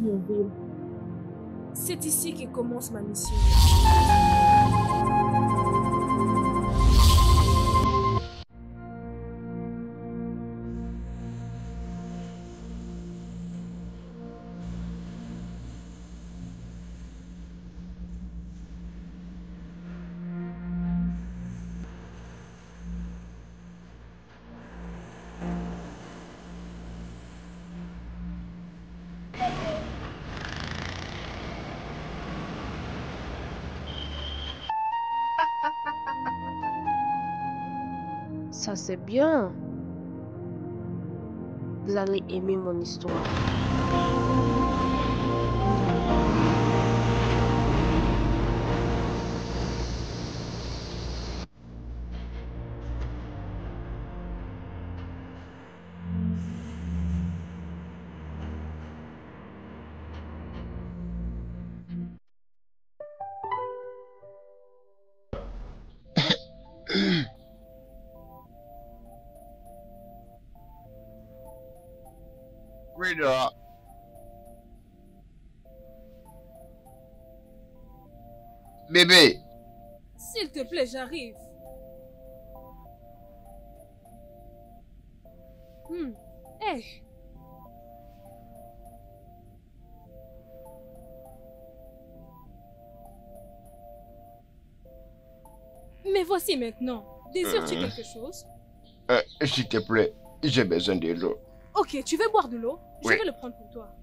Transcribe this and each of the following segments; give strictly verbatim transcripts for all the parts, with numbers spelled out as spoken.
Vionville. C'est ici que commence ma mission. Ça c'est bien. Vous allez aimer mon histoire. Rita. Bébé. S'il te plaît, j'arrive. Hmm. Hey. Mais voici maintenant. Désires-tu Euh. quelque chose? Euh, S'il te plaît, j'ai besoin de l'eau. Ok, tu veux boire de l'eau? Je Oui. vais le prendre pour toi.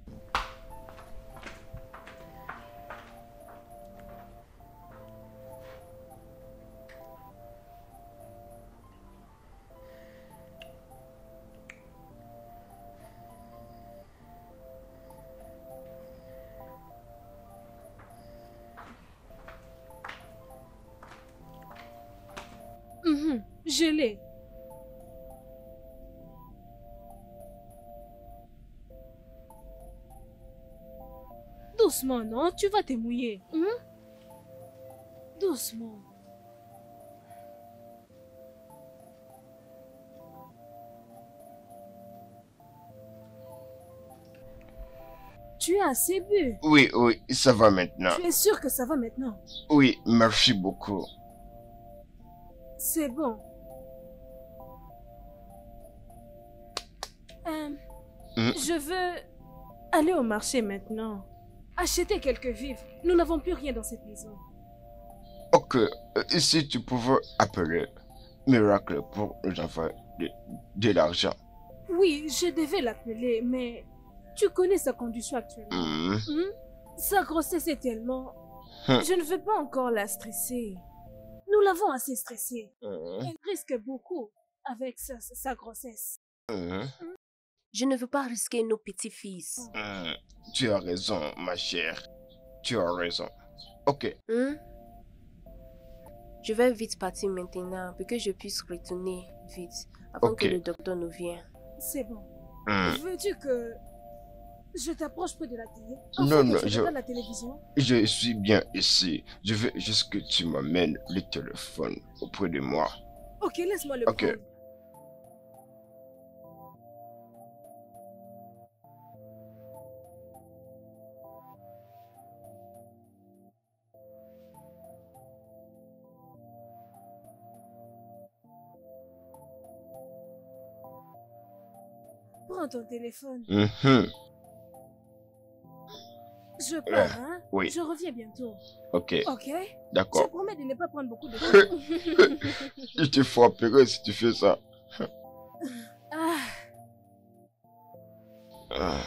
Mhm, je l'ai. Doucement, non? Tu vas te mouiller. Hein? Doucement. Tu as assez bu. Oui, oui, ça va maintenant. Tu es sûr que ça va maintenant? Oui, merci beaucoup. C'est bon. Euh, Hmm. Je veux aller au marché maintenant. Acheter quelques vivres. Nous n'avons plus rien dans cette maison. Ok, euh, si tu pouvais appeler Miracle pour nous envoyer de, de l'argent. Oui, je devais l'appeler, mais tu connais sa condition actuellement. Hmm. Hmm? Sa grossesse est tellement... Hmm. Je ne veux pas encore la stresser. Nous l'avons assez stressée. Hmm. Elle risque beaucoup avec sa, sa grossesse. Hmm. Je ne veux pas risquer nos petits-fils. Hmm. Tu as raison, ma chère. Tu as raison. Ok. Hein? Je vais vite partir maintenant pour que je puisse retourner vite avant Ok. que le docteur nous vienne. C'est bon. Hmm. Veux-tu que je t'approche près de la télé? Non, Afin non, que tu je- regardes la télévision? Je suis bien ici. Je veux juste que tu m'amènes le téléphone auprès de moi. Ok, laisse-moi le Ok. prendre. Prends ton téléphone. Mhm. Je pars, hein? oui. Je reviens bientôt. Ok, Ok? Je d'accord. promets de ne pas prendre beaucoup de temps. Je te frapperai si tu fais ça. Ah, Ah.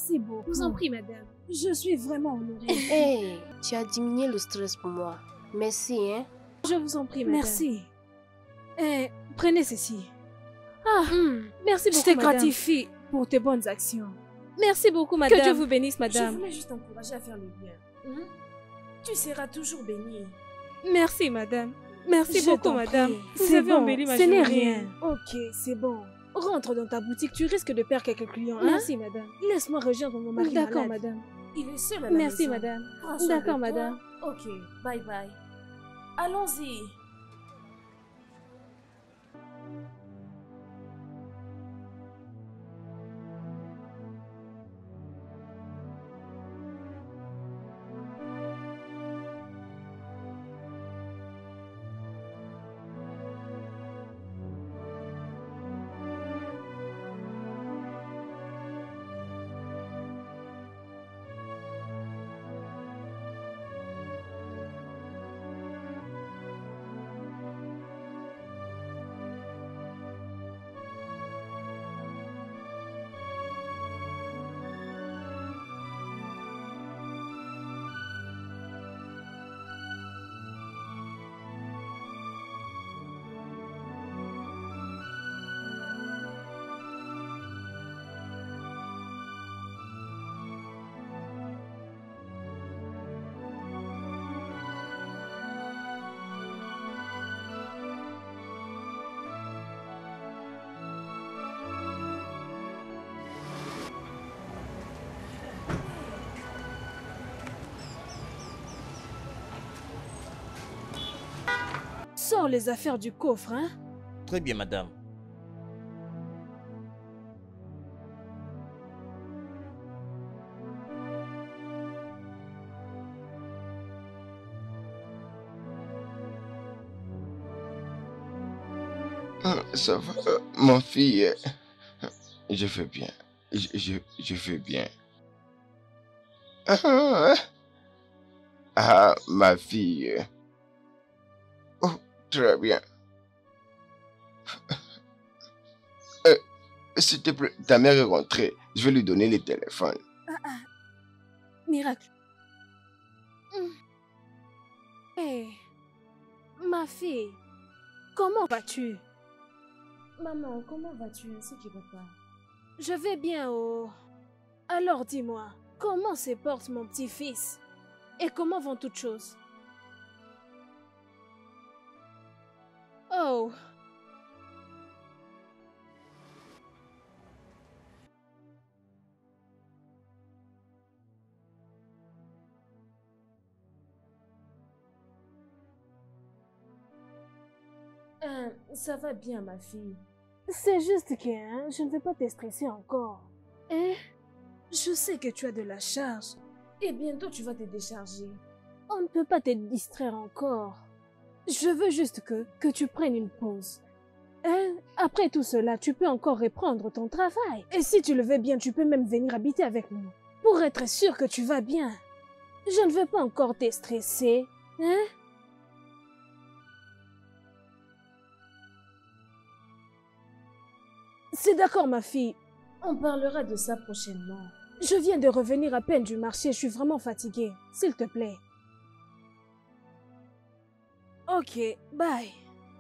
Merci beaucoup. Je vous en prie, madame. Je suis vraiment honorée. Hey, tu as diminué le stress pour moi. Merci, hein. Je vous en prie, madame. Merci. Eh, prenez ceci. Ah, mm. Merci beaucoup, je te gratifie pour tes bonnes actions. Merci beaucoup, madame. Que Dieu vous bénisse, madame. Je voulais juste t'encourager à faire le bien. Hein? Tu seras toujours bénie. Merci, madame. Merci je beaucoup, madame. Vous avez bon. embelli ma Ce journée. n'est rien. Ok, c'est bon. Rentre dans ta boutique, tu risques de perdre quelques clients. Hein? Merci, madame. Laisse-moi rejoindre mon mari. D'accord, madame. Il est seul à la Merci, maison. madame. D'accord, madame. Ok, bye bye. Allons-y. Sors les affaires du coffre, hein? Très bien, madame. Ça va, euh, mon fille. euh, Je fais bien. Je, je, je fais bien. Ah, ah, ma fille. Oh, très bien. Euh, S'il te plaît, ta mère est rentrée. Je vais lui donner le téléphone. Ah ah. Miracle. Hé, hey, ma fille, comment vas-tu? Maman, comment vas-tu ainsi que papa? Je vais bien, oh. Alors dis-moi, comment se porte mon petit-fils? Et comment vont toutes choses? Oh. Euh, ça va bien, ma fille. C'est juste que hein, je ne veux pas te stresser encore. Hein? Je sais que tu as de la charge. Et bientôt tu vas te décharger. On ne peut pas te distraire encore. Je veux juste que, que tu prennes une pause. Hein? Après tout cela, tu peux encore reprendre ton travail. Et si tu le veux bien, tu peux même venir habiter avec nous. Pour être sûr que tu vas bien. Je ne veux pas encore te stresser. Hein? C'est d'accord, ma fille. On parlera de ça prochainement. Je viens de revenir à peine du marché, je suis vraiment fatiguée. S'il te plaît. Ok, bye.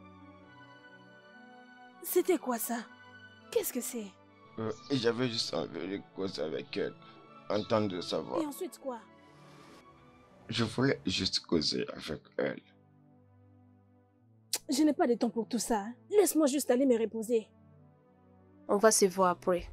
C'était quoi ça? Qu'est-ce que c'est? Euh, J'avais juste envie de causer avec elle, entendre de savoir. Et ensuite quoi? Je voulais juste causer avec elle. Je n'ai pas de temps pour tout ça. Hein. Laisse-moi juste aller me reposer. On va se voir après.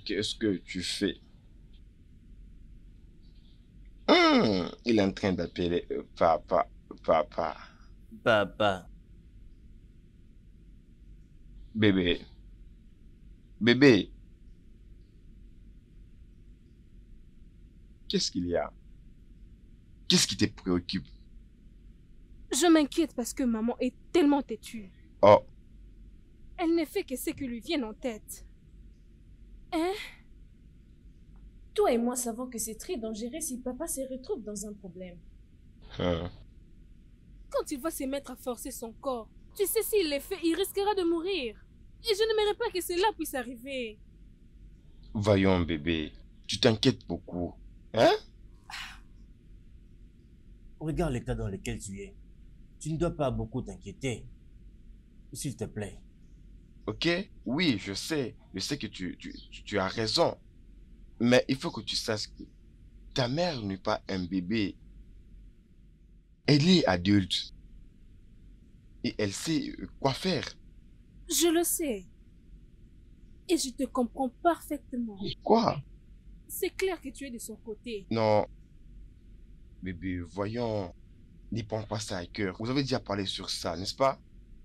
Qu'est-ce que tu fais? Hum, il est en train d'appeler euh, papa, papa. Papa. Bébé, bébé. Qu'est-ce qu'il y a? Qu'est-ce qui te préoccupe? Je m'inquiète parce que maman est tellement têtue. Oh, Elle ne fait que ce qui lui vient en tête. Hein? Toi et moi savons que c'est très dangereux si papa se retrouve dans un problème. hein. Quand il va se mettre à forcer son corps, tu sais s'il le fait, il risquera de mourir. Et je n'aimerais pas que cela puisse arriver. Voyons, bébé, tu t'inquiètes beaucoup. Hein? Regarde le cas dans lequel tu es. Tu ne dois pas beaucoup t'inquiéter. S'il te plaît. Ok? Oui, je sais. Je sais que tu, tu, tu- tu as raison. Mais il faut que tu saches que ta mère n'est pas un bébé. Elle est adulte. Et elle sait euh, quoi faire. Je le sais. Et je te comprends parfaitement. Quoi? C'est clair que tu es de son côté. Non. Bébé, voyons. N'y prends pas ça à cœur. Vous avez déjà parlé sur ça, n'est-ce pas?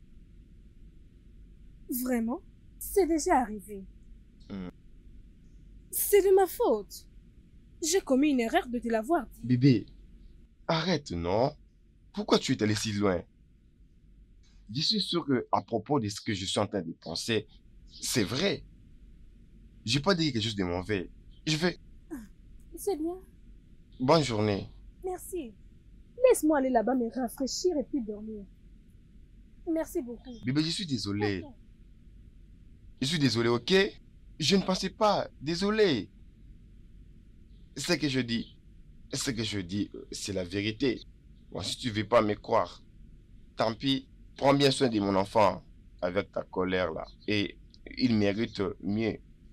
Vraiment? C'est déjà arrivé. Hmm. C'est de ma faute. J'ai commis une erreur de te l'avoir dit. Bébé, arrête, non? Pourquoi tu es allé si loin? Je suis sûr que à propos de ce que je suis en train de penser, c'est vrai. J'ai pas dit quelque chose de mauvais. Je vais... C'est bien. Bonne journée. Merci. Laisse-moi aller là-bas me rafraîchir et puis dormir. Merci beaucoup. Bébé, je suis désolé. Ok. Je suis désolé, ok? Je ne pensais pas. Désolé. Ce que je dis, ce que je dis, euh, c'est la vérité. Bon, si tu veux pas me croire, tant pis. Prends bien soin de mon enfant avec ta colère là. Et il mérite mieux.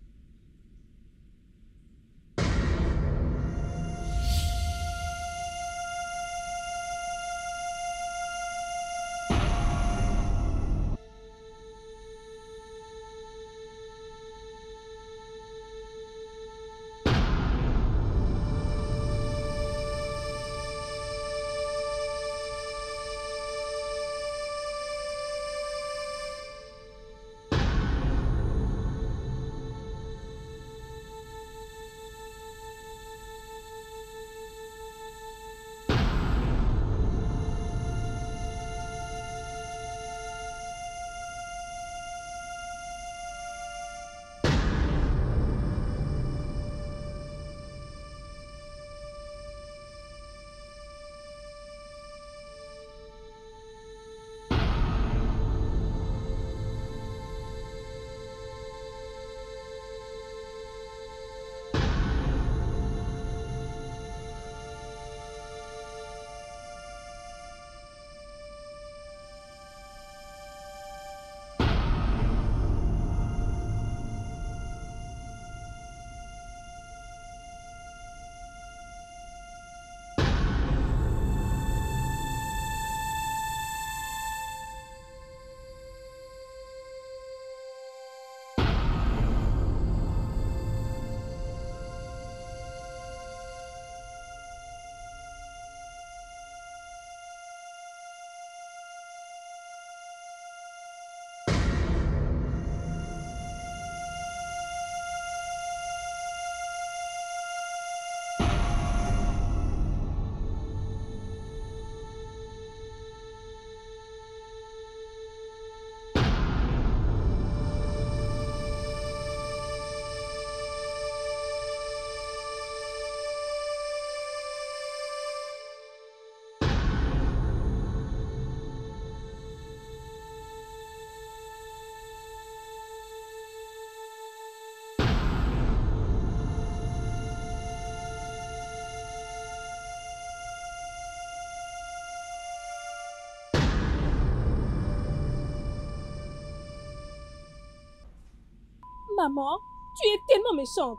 Maman, tu es tellement méchante.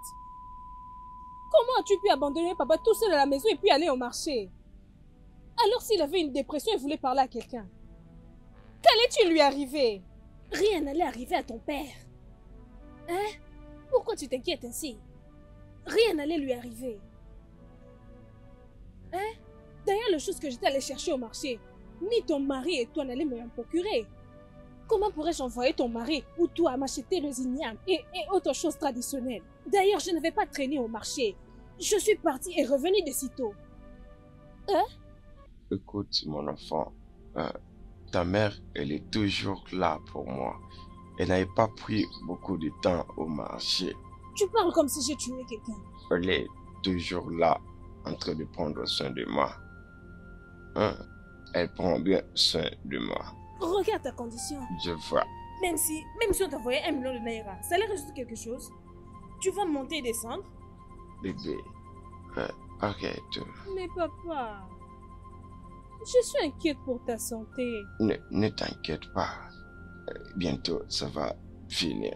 Comment as-tu pu abandonner papa tout seul à la maison et puis aller au marché? Alors s'il avait une dépression et voulait parler à quelqu'un, qu'allait-il lui arriver? Rien n'allait arriver à ton père. Hein? Pourquoi tu t'inquiètes ainsi? Rien n'allait lui arriver. Hein? D'ailleurs, les choses que j'étais allée chercher au marché, ni ton mari et toi n'allez me en procurer. Comment pourrais-je envoyer ton mari ou toi à m'acheter le zignam et, et autres choses traditionnelles? D'ailleurs, je ne vais pas traîner au marché. Je suis partie et revenue de sitôt. Hein? Écoute, mon enfant, euh, ta mère, elle est toujours là pour moi. Elle n'avait pas pris beaucoup de temps au marché. Tu parles comme si j'ai tué quelqu'un. Elle est toujours là, en train de prendre soin de moi. Hein? Elle prend bien soin de moi. Regarde ta condition. Je vois. Même si, même si on t'envoyait un million de naira, ça allait résoudre quelque chose? Tu vas monter et descendre? Bébé, euh, arrête. Mais papa, je suis inquiète pour ta santé. Ne, ne t'inquiète pas. Euh, Bientôt, ça va finir.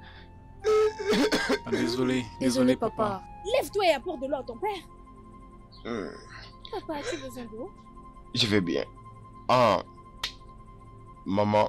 Ah, désolé, Désolé, désolé, papa. papa. Lève-toi et apporte de l'eau à ton père. Hum, Papa, as-tu besoin d'eau? Je vais bien. Ah, maman,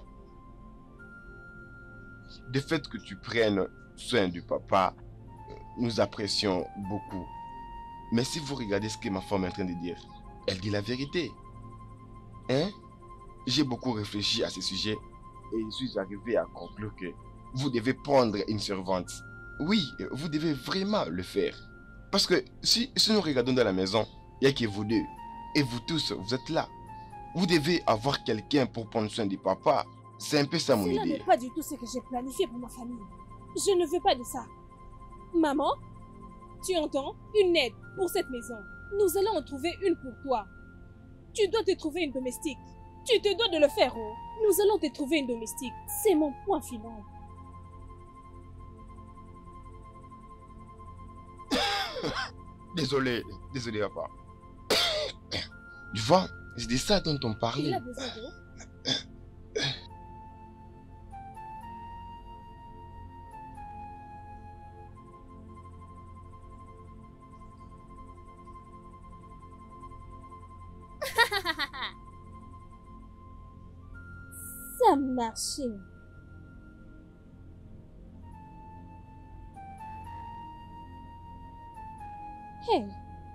le fait que tu prennes soin du papa, nous apprécions beaucoup. Mais si vous regardez ce que ma femme est en train de dire, elle dit la vérité. Hein? J'ai beaucoup réfléchi à ce sujet et je suis arrivé à conclure que vous devez prendre une servante. Oui, vous devez vraiment le faire. Parce que si, si nous regardons dans la maison, il n'y a que vous deux. Et vous tous, vous êtes là. Vous devez avoir quelqu'un pour prendre soin du papa. C'est un peu ça mon Cela idée. n'est pas du tout ce que j'ai planifié pour ma famille. Je ne veux pas de ça. Maman, tu entends? Une aide pour cette maison. Nous allons en trouver une pour toi. Tu dois te trouver une domestique. Tu te dois de le faire, oh. Nous allons te trouver une domestique. C'est mon point final. Désolé, désolé papa. Tu vois, c'est de ça dont on Il parlait. a besoin d'eau. Ça a marché. Hey,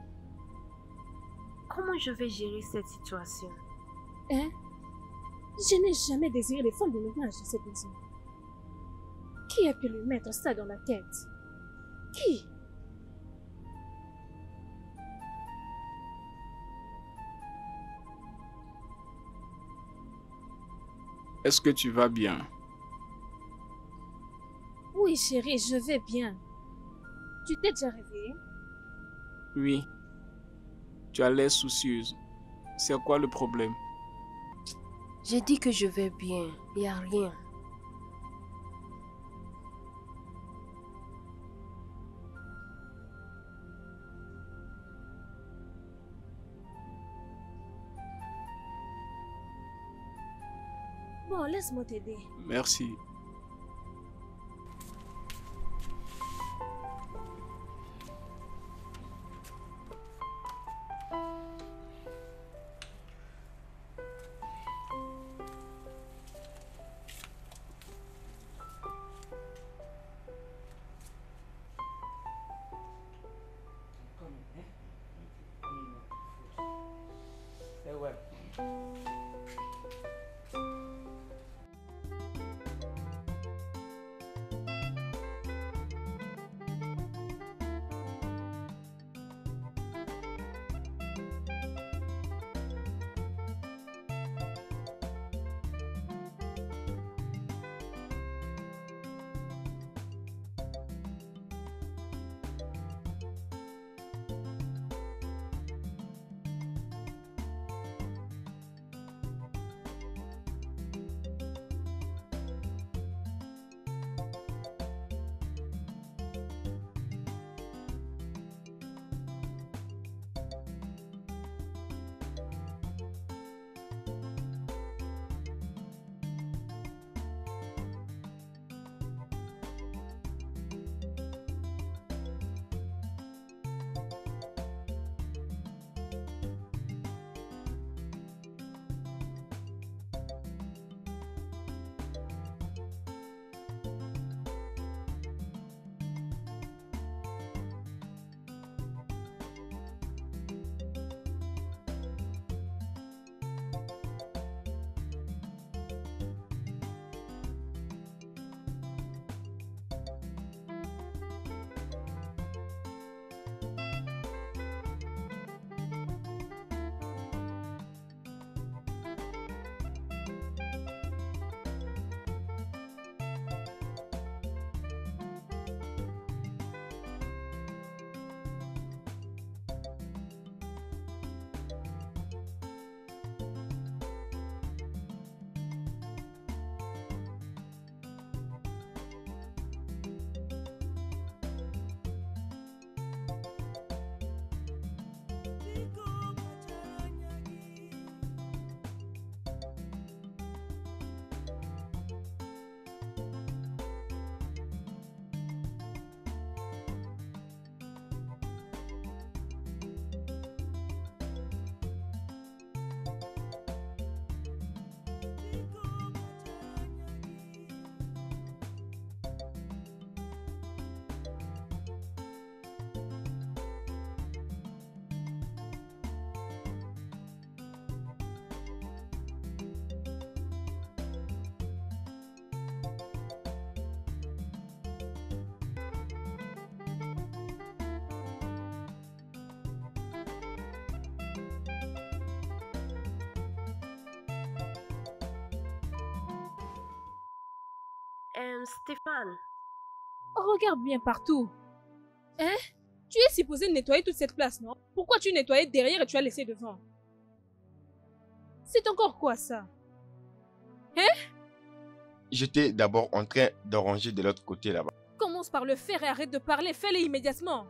Comment je vais gérer cette situation? hein? Je n'ai jamais désiré les femmes de ménage dans cette maison. Qui a pu lui mettre ça dans la tête? Qui? Est-ce que tu vas bien? Oui, chérie, je vais bien. Tu t'es déjà réveillée? Oui. Tu as l'air soucieuse. C'est quoi le problème? J'ai dit que je vais bien. Il n'y a rien. Bon, laisse-moi t'aider. Merci. Euh, Stéphane. Regarde bien partout. Hein? Tu es supposé nettoyer toute cette place, non? Pourquoi tu nettoyais derrière et tu as laissé devant? C'est encore quoi ça? Hein? J'étais d'abord en train de ranger de l'autre côté là-bas. Commence par le faire et arrête de parler. Fais-le immédiatement.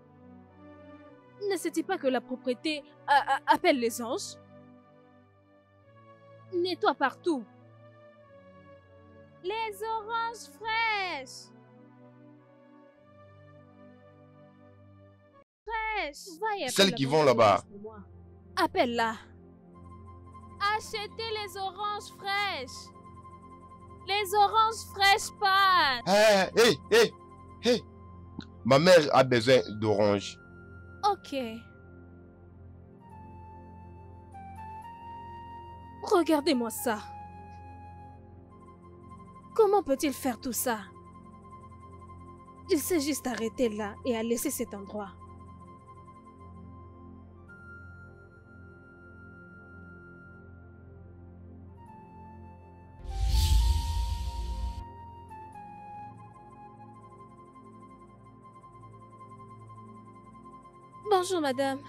Ne sais-tu pas que la propriété a- a- appelle les anges? Nettoie partout. Les oranges fraîches. Fraîches. Va et appelle Celles la qui vendeur vont là-bas. d'oranges pour moi. Appelle-la. Achetez les oranges fraîches. Les oranges fraîches pas. Hé, hé, hé, hé. Ma mère a besoin d'oranges. Ok. Regardez-moi ça. Comment peut-il faire tout ça? Il s'est juste arrêté là et a laissé cet endroit. Bonjour, madame.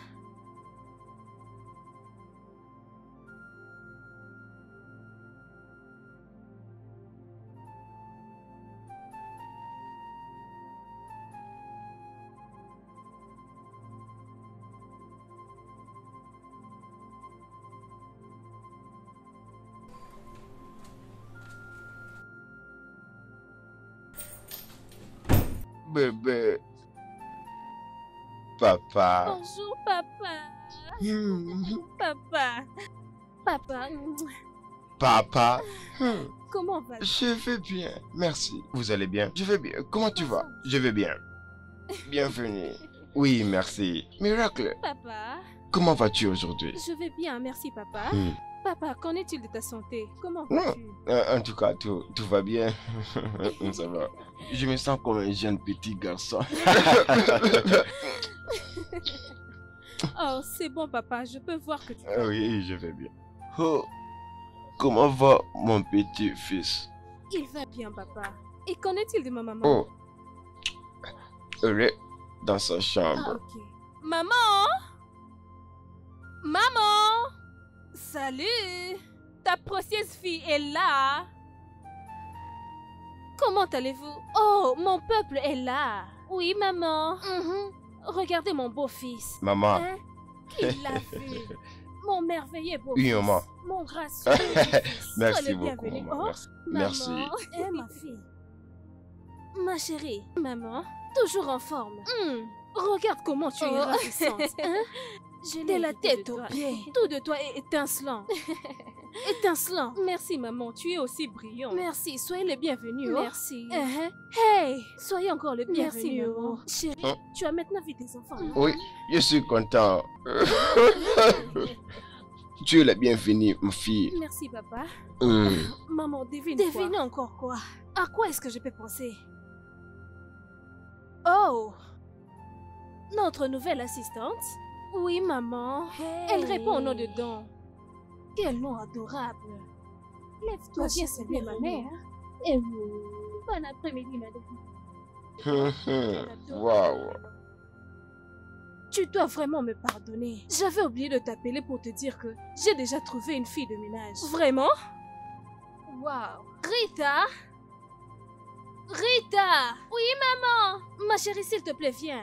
Bébé. Papa. Bonjour, papa. Hmm. Papa. Papa. Papa. Hmm. Comment vas-tu? Je vais bien, merci. Vous allez bien? Je vais bien. Comment tu vas? Je vais bien. Bienvenue. Oui, merci. Miracle, Papa. comment vas-tu aujourd'hui? Je vais bien, merci, papa. Hmm. Papa, qu'en est-il de ta santé? Comment Non. vas-tu? Euh, En tout cas, tout, tout va bien. Ça va. Je me sens comme un jeune petit garçon. Oh, c'est bon, papa. Je peux voir que tu... Ah oui, je vais bien. Oh, comment va mon petit-fils? Il va bien, papa. Et qu'en est-il de ma maman? Oh, elle est dans sa Ah, chambre. ok. Maman? Maman? Salut! Ta précieuse fille est là. Comment allez-vous? Oh, mon peuple est là. Oui, maman. Mhm. Regardez mon beau-fils. Maman, Hein? Qui l'a vu? Mon merveilleux beau-fils. Oui, maman. Mon gracieux beau-fils. merci Sois le beaucoup, bienvenu. maman. Oh, Merci. maman. Merci. Eh, ma fille. Ma chérie. Maman, toujours en forme. Hmm, regarde comment tu es Oh. ravissante. Hein? De la tête aux pieds. Tout de toi est étincelant. Étincelant. Merci, maman. Tu es aussi brillant. Merci. Soyez le bienvenu. Oh. Merci. Uh-huh. Hey, soyez encore le bienvenu. Merci, maman. Chérie, Hein? tu as maintenant vu tes enfants. non? Oui, je suis content. Tu es la bienvenue, ma fille. Merci, papa. Hmm. Maman, devine Devine quoi? encore quoi? À quoi est-ce que je peux penser? Oh! Notre nouvelle assistante? Oui, maman. Elle répond au nom de Don. Quel nom adorable. Lève-toi, viens saluer ma mère. Et vous? Bon après-midi, madame. Waouh. Tu dois vraiment me pardonner. J'avais oublié de t'appeler pour te dire que j'ai déjà trouvé une fille de ménage. Vraiment? Waouh. Rita? Rita! Oui, maman! Ma chérie, s'il te plaît, viens.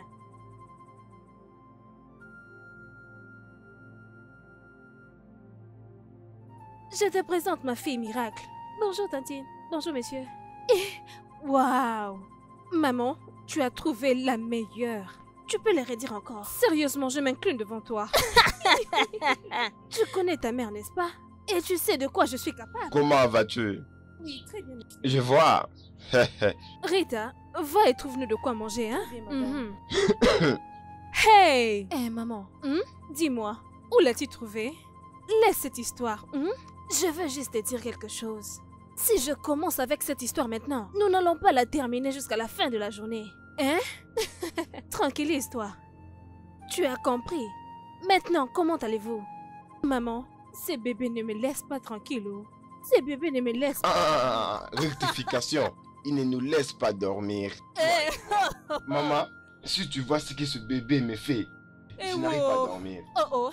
Je te présente ma fille Miracle. Bonjour, Tantine. Bonjour, messieurs. Et... Waouh! Maman, tu as trouvé la meilleure. Tu peux les redire encore. Sérieusement, je m'incline devant toi. Tu connais ta mère, n'est-ce pas? Et tu sais de quoi je suis capable. Comment vas-tu? Oui, très bien. Je vois. Rita, va et trouve-nous de quoi manger, hein? Bien, madame. Mhm. Hey! Eh, maman, hmm? Dis-moi, où l'as-tu trouvé? Laisse cette histoire, hmm? Je veux juste te dire quelque chose. Si je commence avec cette histoire maintenant, nous n'allons pas la terminer jusqu'à la fin de la journée. Hein? Tranquillise-toi. Tu as compris. Maintenant, comment allez-vous? Maman, ces bébés ne me laissent pas tranquille. Oh. Ces bébés ne me laissent pas. Ah, rectification. il ne nous laisse pas dormir. Eh. Maman, si tu vois ce que ce bébé me fait, Eh je n'arrive pas à oh. dormir. Oh oh.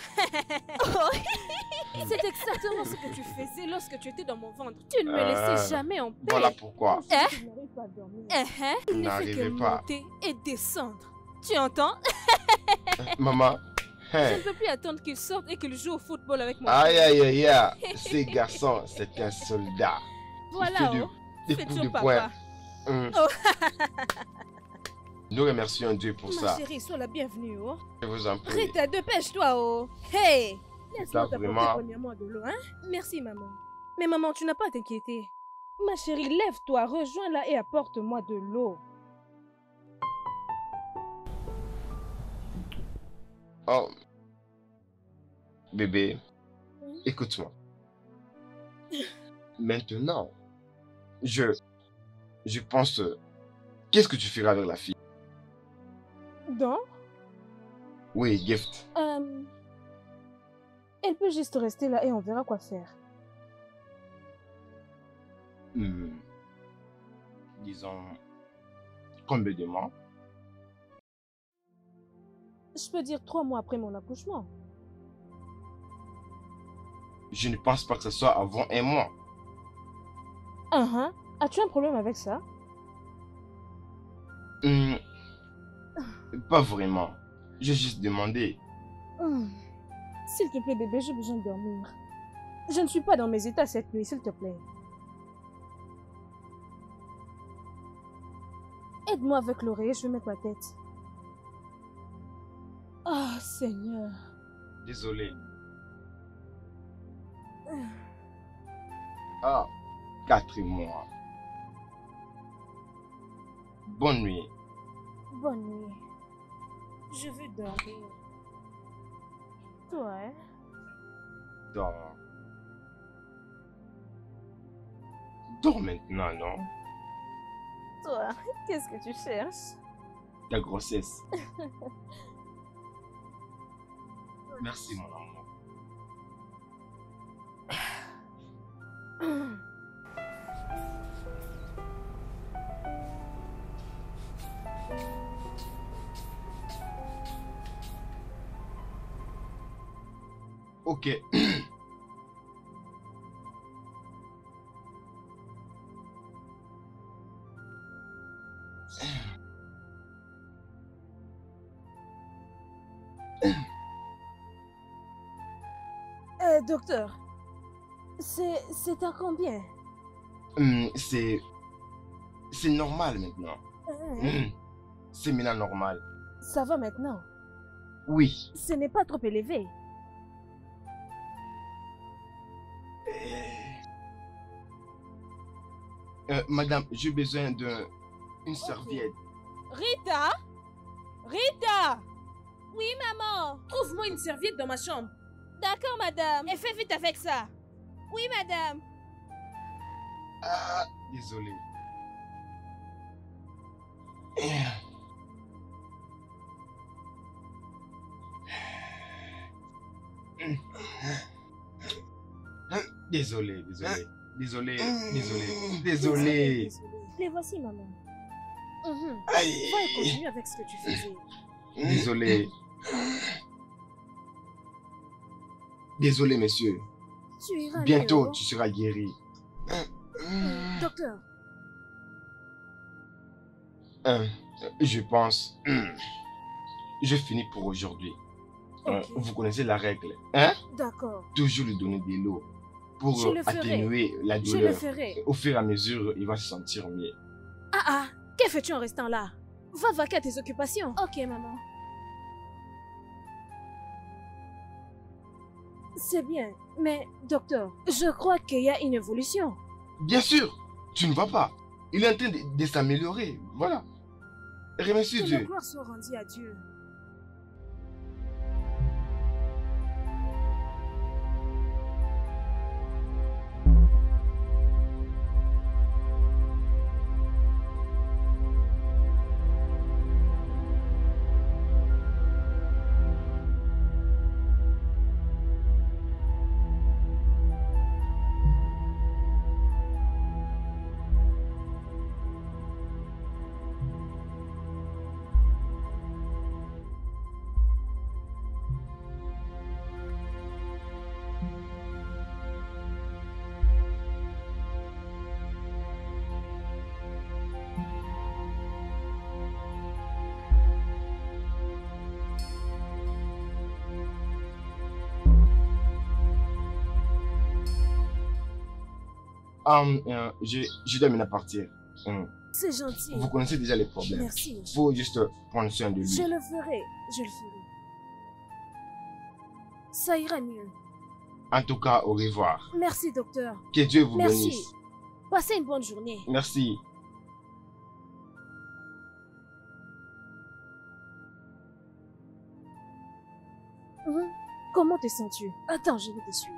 C'est exactement ce que tu faisais lorsque tu étais dans mon ventre. Tu ne me Euh, laissais jamais en paix. Voilà pourquoi. Eh? Je n'arrive pas à dormir. Eh, eh, Je il ne fait que n'arrivais pas. monter et descendre. Tu entends? Maman, Je hein. ne peux plus attendre qu'il sorte et qu'il joue au football avec moi. Aïe aïe aïe aïe, ce garçon, c'est un soldat. Voilà, Il fait du- oh. des Fais coups toujours de papa. poing. Hum. Oh. Nous remercions Dieu pour Ma ça. chérie, sois la bienvenue, oh. Je vous en prie. Rita, dépêche-toi, oh. Hey! Laisse-moi Ça, t'apporter vraiment. premièrement de l'eau, hein? Merci, maman. Mais maman, tu n'as pas à t'inquiéter. Ma chérie, lève-toi, rejoins-la et apporte-moi de l'eau. Oh. Bébé, Oui. écoute-moi. Maintenant, je... Je pense... euh, Qu'est-ce que tu feras avec la fille? Donc, Oui, Gift. euh, elle peut juste rester là et on verra quoi faire. Hmm. Disons... Combien de mois? Je peux dire trois mois après mon accouchement. Je ne pense pas que ce soit avant un mois. Ah ah. As-tu un problème avec ça? Hmm. Pas vraiment. J'ai juste demandé. Hum. S'il te plaît, bébé, j'ai besoin de dormir. Je ne suis pas dans mes états cette nuit, s'il te plaît. Aide-moi avec l'oreiller, je vais mettre ma tête. Ah, Seigneur. Désolé. Ah, quatre mois. Bonne nuit. Bonne nuit. Je veux dormir. Toi, hein? Dors. Dors maintenant, non? Toi, qu'est-ce que tu cherches? Ta grossesse. Merci, mon amour. Ok. Euh, docteur, c'est c'est à combien? Hum, c'est... C'est normal maintenant. Hein? Hum, C'est maintenant normal. Ça va maintenant. Oui. Ce n'est pas trop élevé. Euh, madame, j'ai besoin d'une une serviette. Rita? Rita? Oui, maman. Trouve-moi une serviette dans ma chambre. D'accord, madame. Et fais vite avec ça. Oui, madame. Ah, désolé. Désolé, désolé. Désolé, désolé, désolé. Les voici, maman. Mhm. Aïe. Va et continue avec ce que tu faisais. Désolé. Désolé, monsieur. Tu iras Bientôt, mieux, tu seras guéri. oh. Docteur, Euh, je pense... Je finis pour aujourd'hui. Euh, Ok. Vous connaissez la règle, hein? d'accord. Toujours lui donner de l'eau pour Je le euh, ferai. atténuer la Je le douleur. ferai. Au fur et à mesure, il va se sentir mieux. Ah ah, que fais-tu en restant là? Va vaquer à tes occupations. Ok, maman. C'est bien, mais docteur, je crois qu'il y a une évolution. Bien sûr, tu ne vas pas. Il est en train de, de s'améliorer. Voilà. Remercie Que la Dieu. gloire soit rendue à Dieu. Hum, euh, je, je dois maintenant partir. Hum, C'est gentil. Vous connaissez déjà les problèmes. Merci. Il faut juste prendre soin de lui. Je le ferai. Je le ferai. Ça ira mieux. En tout cas, au revoir. Merci, docteur. Que Dieu vous Merci. bénisse. Passez une bonne journée. Merci. Hein? Comment te sens-tu? Attends, je vais te suivre.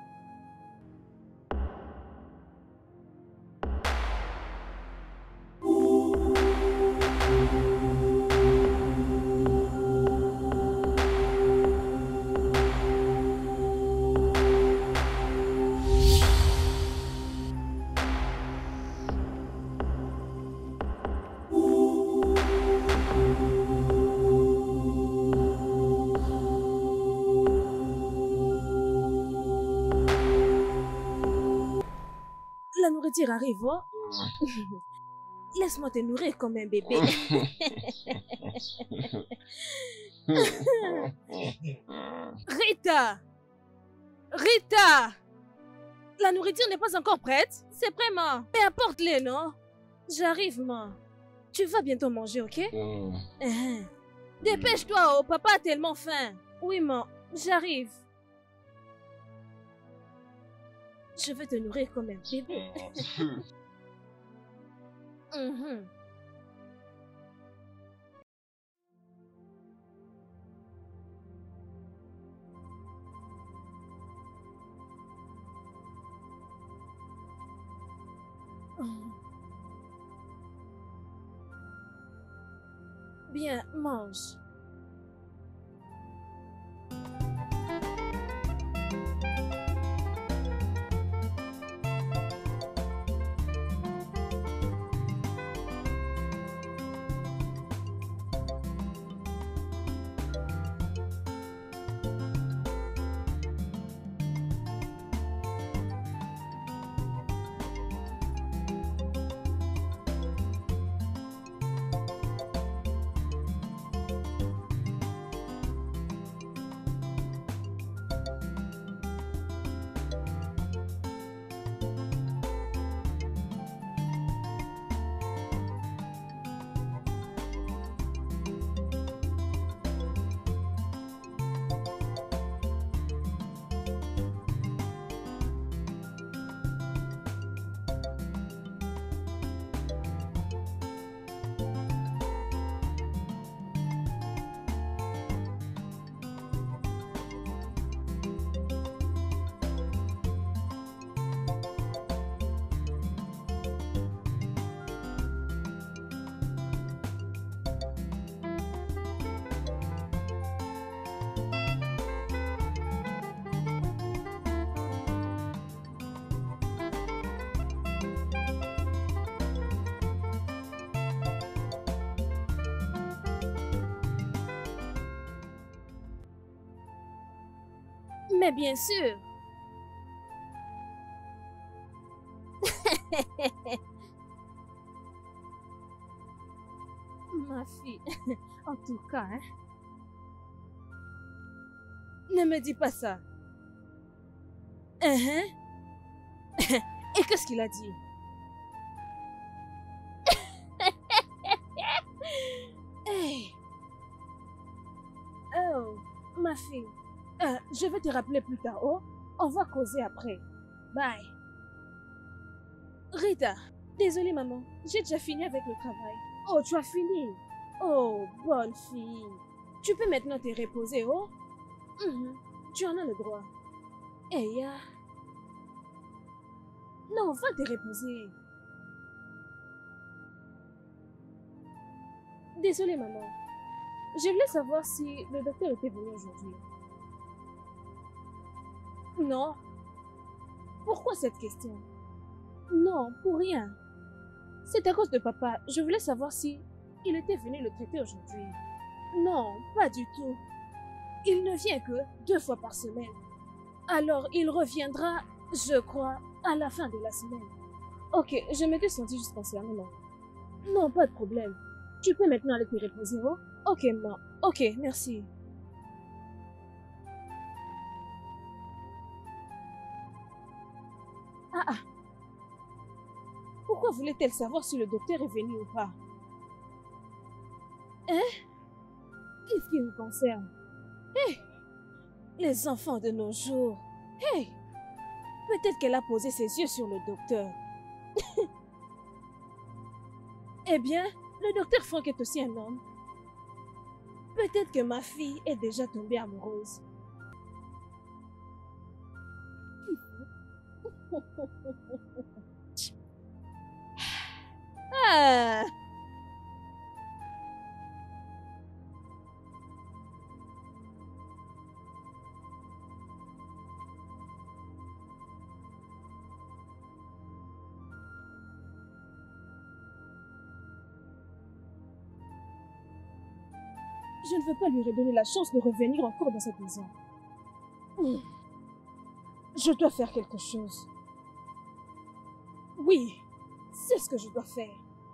La nourriture arrive, oh? Laisse-moi te nourrir comme un bébé. Rita! Rita! La nourriture n'est pas encore prête? C'est prêt, maman. Mais apporte-les, non? J'arrive, maman. Tu vas bientôt manger, ok? Hum. Uh-huh. Dépêche-toi, oh, papa a tellement faim. Oui, maman, j'arrive. Je vais te nourrir comme un bébé. Mhm. Mhm. Bien, mange. Mais bien sûr. Ma fille, en tout cas, hein. Ne me dis pas ça. Uh-huh. Et qu'est-ce qu'il a dit? Hey. Oh, ma fille. Euh, je vais te rappeler plus tard, oh? On va causer après. Bye. Rita, désolée maman, j'ai déjà fini avec le travail. Oh, tu as fini? Oh, bonne fille. Tu peux maintenant te reposer, oh? Mhm, tu en as le droit. Hey, ya. Non, va te reposer. Désolée maman. Je voulais savoir si le docteur était venu aujourd'hui. Non. Pourquoi cette question? Non, pour rien. C'est à cause de papa. Je voulais savoir si il était venu le traiter aujourd'hui. Non, pas du tout. Il ne vient que deux fois par semaine. Alors, il reviendra, je crois, à la fin de la semaine. Ok, je m'étais sentie juste concernée, non. Non, pas de problème. Tu peux maintenant aller te reposer, oh? Ok, maman. Ok, merci. Ah ah. Pourquoi voulait-elle savoir si le docteur est venu ou pas? Hein? Qu'est-ce qui nous concerne? Hé! Hey, les enfants de nos jours. Hé! Hey, peut-être qu'elle a posé ses yeux sur le docteur. Eh bien, le docteur Frank est aussi un homme. Peut-être que ma fille est déjà tombée amoureuse. Ah! Je ne veux pas lui redonner la chance de revenir encore dans cette maison. Je dois faire quelque chose. Oui, c'est ce que je dois faire.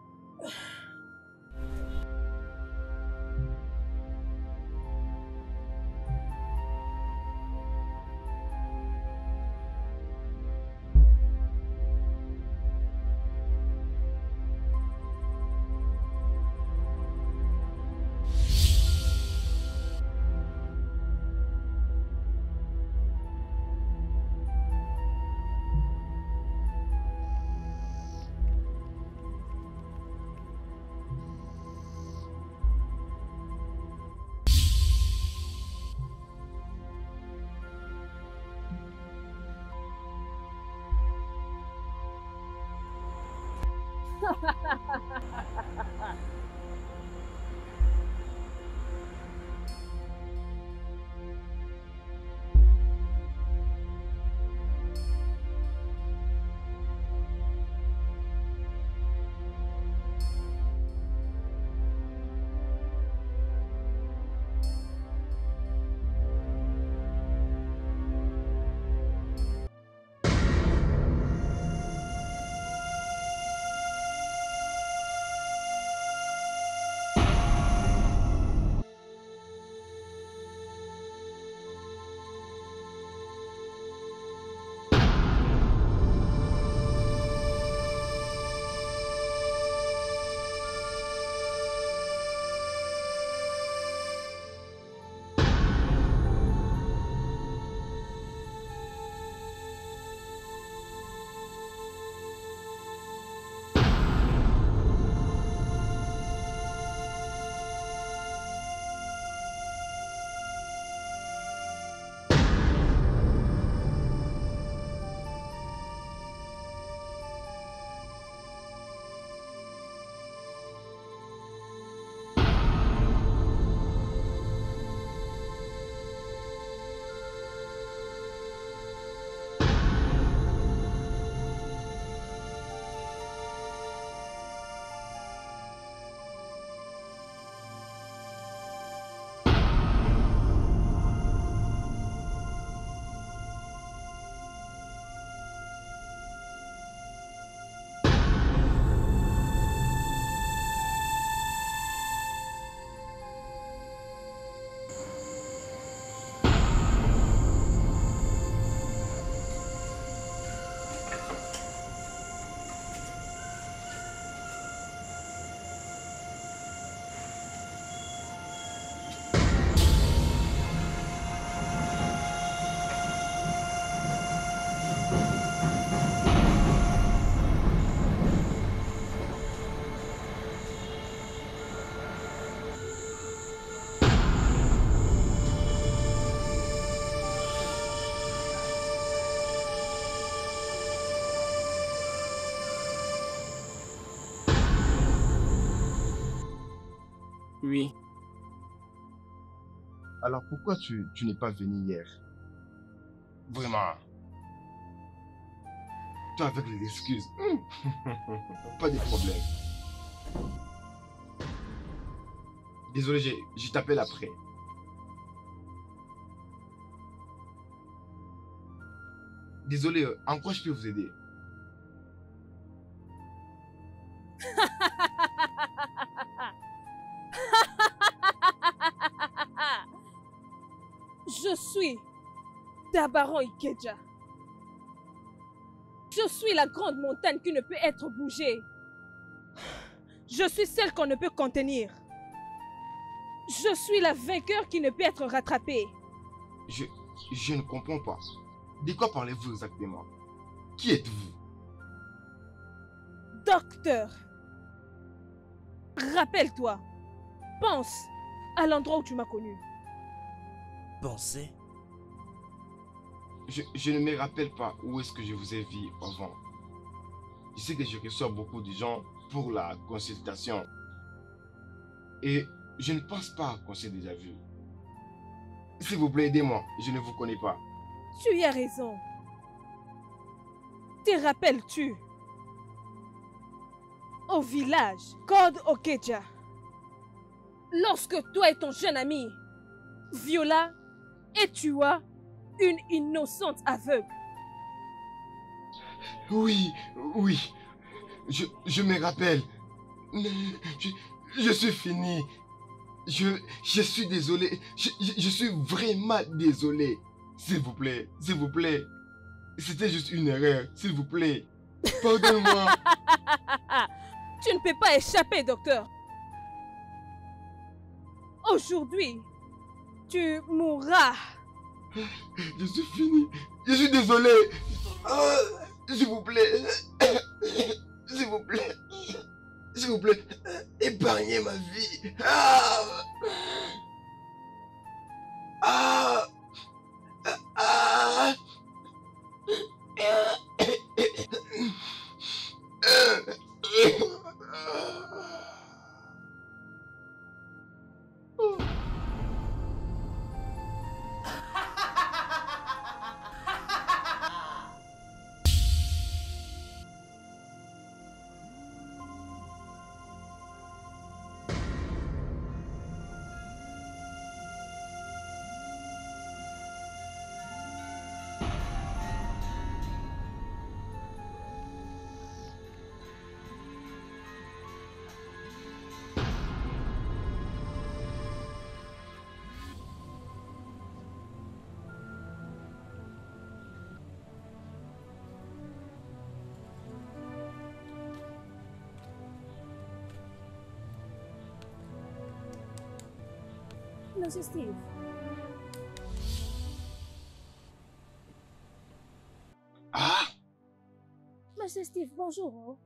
Oui. Alors pourquoi tu, tu n'es pas venu hier? Vraiment. Toi avec les excuses. Pas de problème. Désolé, je, je t'appelle après. Désolé, euh, en quoi je peux vous aider? Je suis Dabaron Ikeja. Je suis la grande montagne qui ne peut être bougée. Je suis celle qu'on ne peut contenir. Je suis la vainqueur qui ne peut être rattrapée. Je, je ne comprends pas. De quoi parlez-vous exactement? Qui êtes-vous? Docteur, rappelle-toi. Pense à l'endroit où tu m'as connu. Pensez? Je, je ne me rappelle pas où est-ce que je vous ai vu avant. Je sais que je reçois beaucoup de gens pour la consultation. Et je ne pense pas qu'on s'est déjà vu. S'il vous plaît, aidez-moi. Je ne vous connais pas. Tu as raison. Te rappelles-tu? Au village, Code Okeja. Lorsque toi et ton jeune ami viola et tua une innocente aveugle. Oui, oui. Je, je me rappelle. Mais Je, je suis fini. Je, je suis désolé. Je, je, je suis vraiment désolé. S'il vous plaît, s'il vous plaît. C'était juste une erreur. S'il vous plaît. Pardonne-moi. Tu ne peux pas échapper, docteur. Aujourd'hui, tu mourras. Je suis fini. Je suis désolé. Ah, s'il vous plaît. S'il vous plaît. S'il vous plaît. Épargnez ma vie. Ah. Ah. Ah. Monsieur Steve. Ah. Monsieur Steve, bonjour.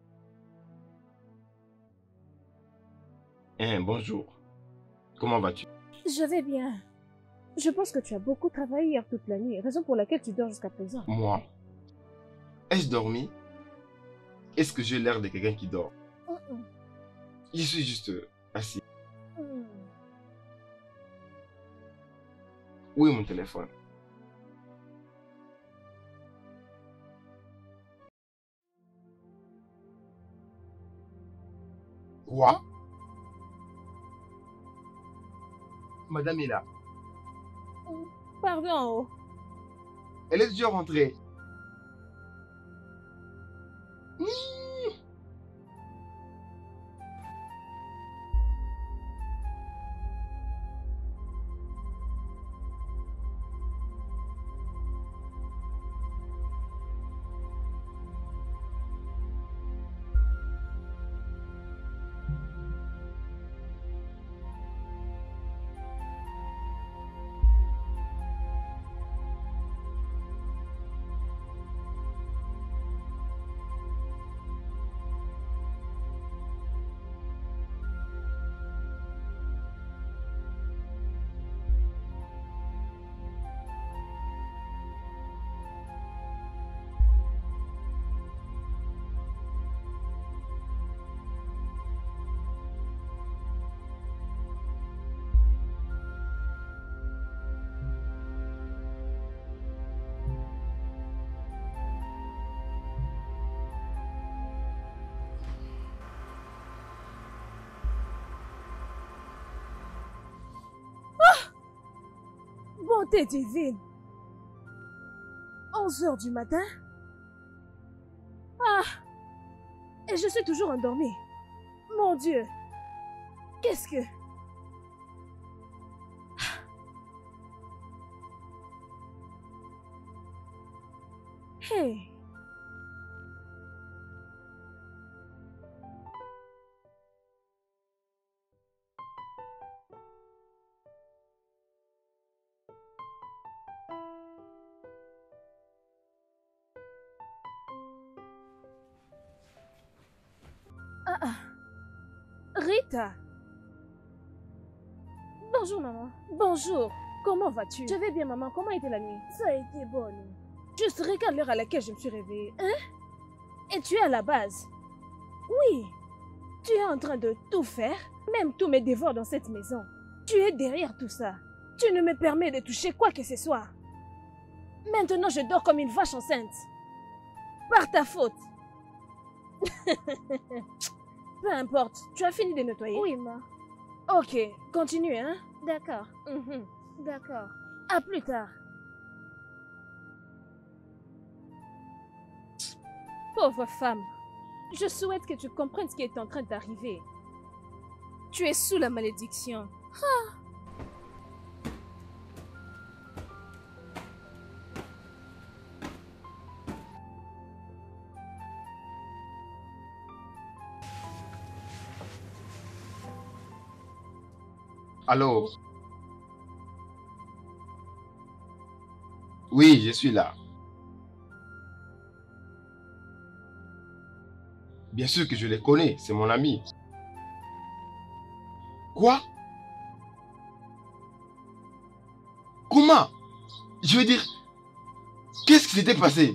Hein, bonjour. Comment vas-tu? Je vais bien. Je pense que tu as beaucoup travaillé hier toute la nuit, raison pour laquelle tu dors jusqu'à présent. Moi? Ai-je dormi? Est-ce que j'ai l'air de quelqu'un qui dort? Mm -mm. Je suis juste assis. Mm. Où est mon téléphone? Quoi? Madame est là. Pardon. Elle est déjà rentrée. Bonté divine. onze heures du matin? Ah! Et je suis toujours endormie. Mon Dieu! Qu'est-ce que... Hey! Ah, ah. Rita. Bonjour, maman. Bonjour. Comment vas-tu? Je vais bien, maman. Comment était la nuit? Ça a été bonne. Juste regarde l'heure à laquelle je me suis réveillée. Hein? Et tu es à la base? Oui. Tu es en train de tout faire, même tous mes devoirs dans cette maison. Tu es derrière tout ça. Tu ne me permets de toucher quoi que ce soit. Maintenant, je dors comme une vache enceinte. Par ta faute. Peu importe. Tu as fini de nettoyer? Oui, ma. Ok, continue, hein? D'accord. Mhm. D'accord. À plus tard. Pauvre femme. Je souhaite que tu comprennes ce qui est en train d'arriver. Tu es sous la malédiction. Ah. Allô? Oui, je suis là. Bien sûr que je les connais, c'est mon ami. Quoi? Comment? Je veux dire, qu'est-ce qui s'était passé?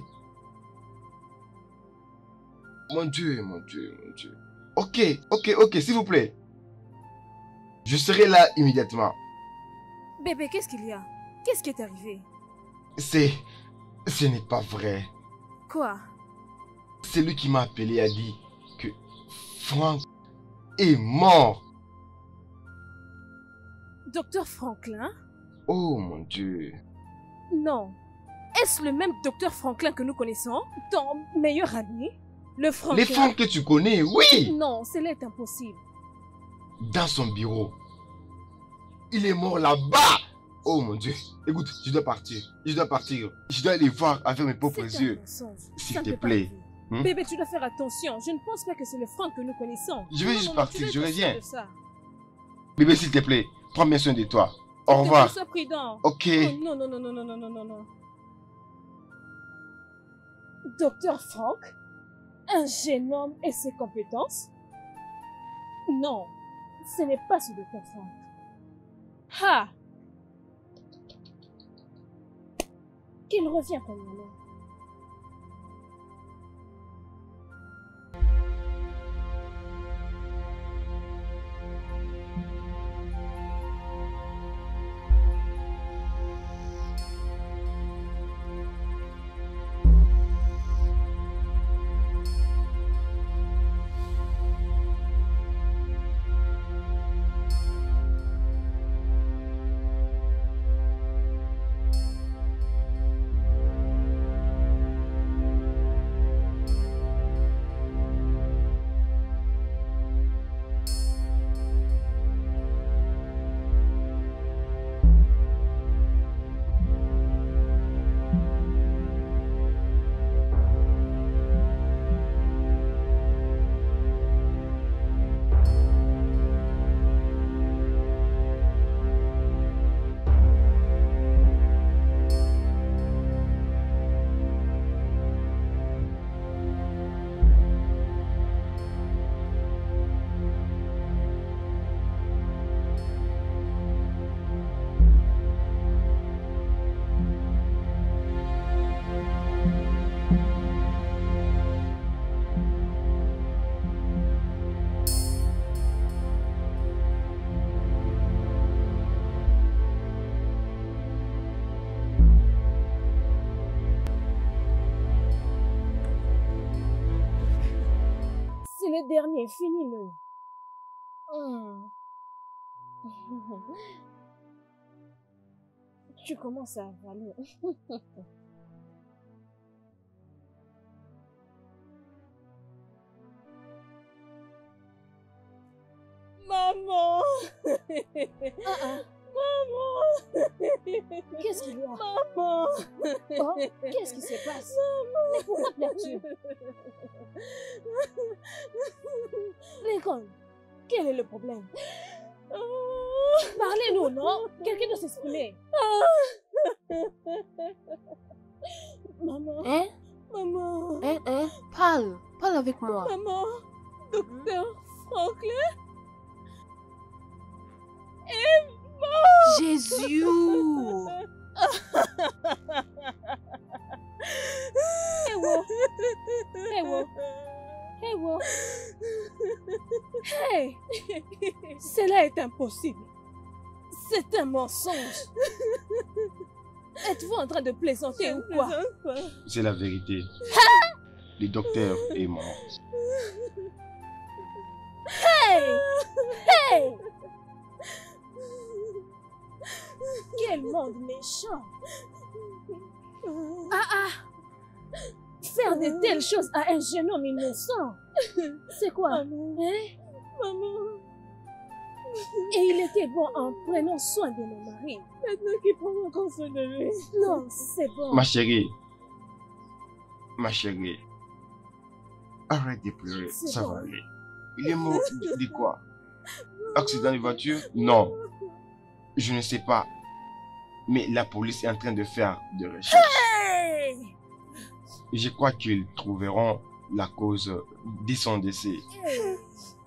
Mon Dieu, mon Dieu, mon Dieu. Ok, ok, ok, s'il vous plaît. Je serai là immédiatement. Bébé, qu'est-ce qu'il y a? Qu'est-ce qui est arrivé? C'est... Ce n'est pas vrai. Quoi? C'est lui qui m'a appelé et a dit que Frank est mort. Docteur Franklin? Oh mon Dieu. Non. Est-ce le même docteur Franklin que nous connaissons? Ton meilleur ami? Le Franklin? Les Frank que tu connais, oui. Non, cela est impossible. Dans son bureau. Il est mort là-bas. Oh mon Dieu. Écoute, je dois partir. Je dois partir. Je dois aller voir avec mes propres C'est un yeux. mensonge. S'il Ça ne te peut pas plaît. arriver. Hmm? Bébé, tu dois faire attention. Je ne pense pas que c'est le Franck que nous connaissons. Je vais Non, juste non, non, partir, tu dois je être reviens. sûr de ça. Bébé, s'il te plaît, prends bien soin de toi. Au Que revoir. tu sois prudent. Ok. Oh, non, non, non, non, non, non, non, non, non. Docteur Franck? Un jeune homme et ses compétences? Non, ce n'est pas ce docteur Franck. Ha! Qu'il revient comme un homme. C'est le dernier, finis-le. Hmm. Tu commences à avaler. Maman. Ah, ah. Maman. Qu'est-ce qu'il y a? Maman. Oh, qu'est-ce qui se passe? Mais pourquoi pleures-tu? Lincoln, quel est le problème? Parlez-nous, non? Quelqu'un doit s'exprimer. Maman. Hein? Maman. Hein? Hein? Parle. Parle avec moi. Maman. docteur Franklin est mort. Jésus! Ewo! Ewo! Ewo! Hey! Cela est impossible. C'est un mensonge. Êtes-vous en train de plaisanter ou quoi? C'est la vérité. Le docteur est mort. Hey! Hey! Quel monde méchant! Ah ah! Faire de telles choses à un jeune homme innocent! C'est quoi? Maman. Hein? Maman! Et il était bon en prenant soin de mon mari. Maintenant qu'il prend encore soin de lui. Non, c'est bon. Ma chérie. Ma chérie. Arrête de pleurer, ça bon. Va aller. Il est mort de, de quoi? Accident de voiture? Non. Je ne sais pas. Mais la police est en train de faire des recherches. Hey! Je crois qu'ils trouveront la cause de son décès. Hey!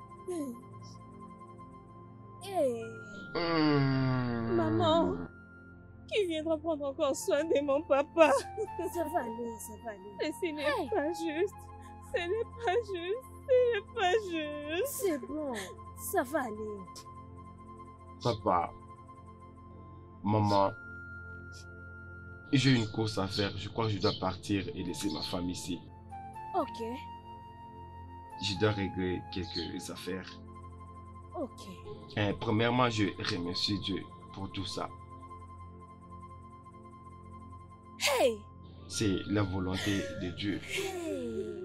Hey! Mmh. Maman, qui viendra prendre encore soin de mon papa? Ça va aller, ça va aller. Mais ce n'est hey. Pas juste. Ce n'est pas juste. Ce n'est pas juste. C'est bon, ça va aller. Papa, maman, j'ai une course à faire. Je crois que je dois partir et laisser ma femme ici. Ok. Je dois régler quelques affaires. Ok. Et premièrement, je remercie Dieu pour tout ça. Hey! C'est la volonté de Dieu. Hey!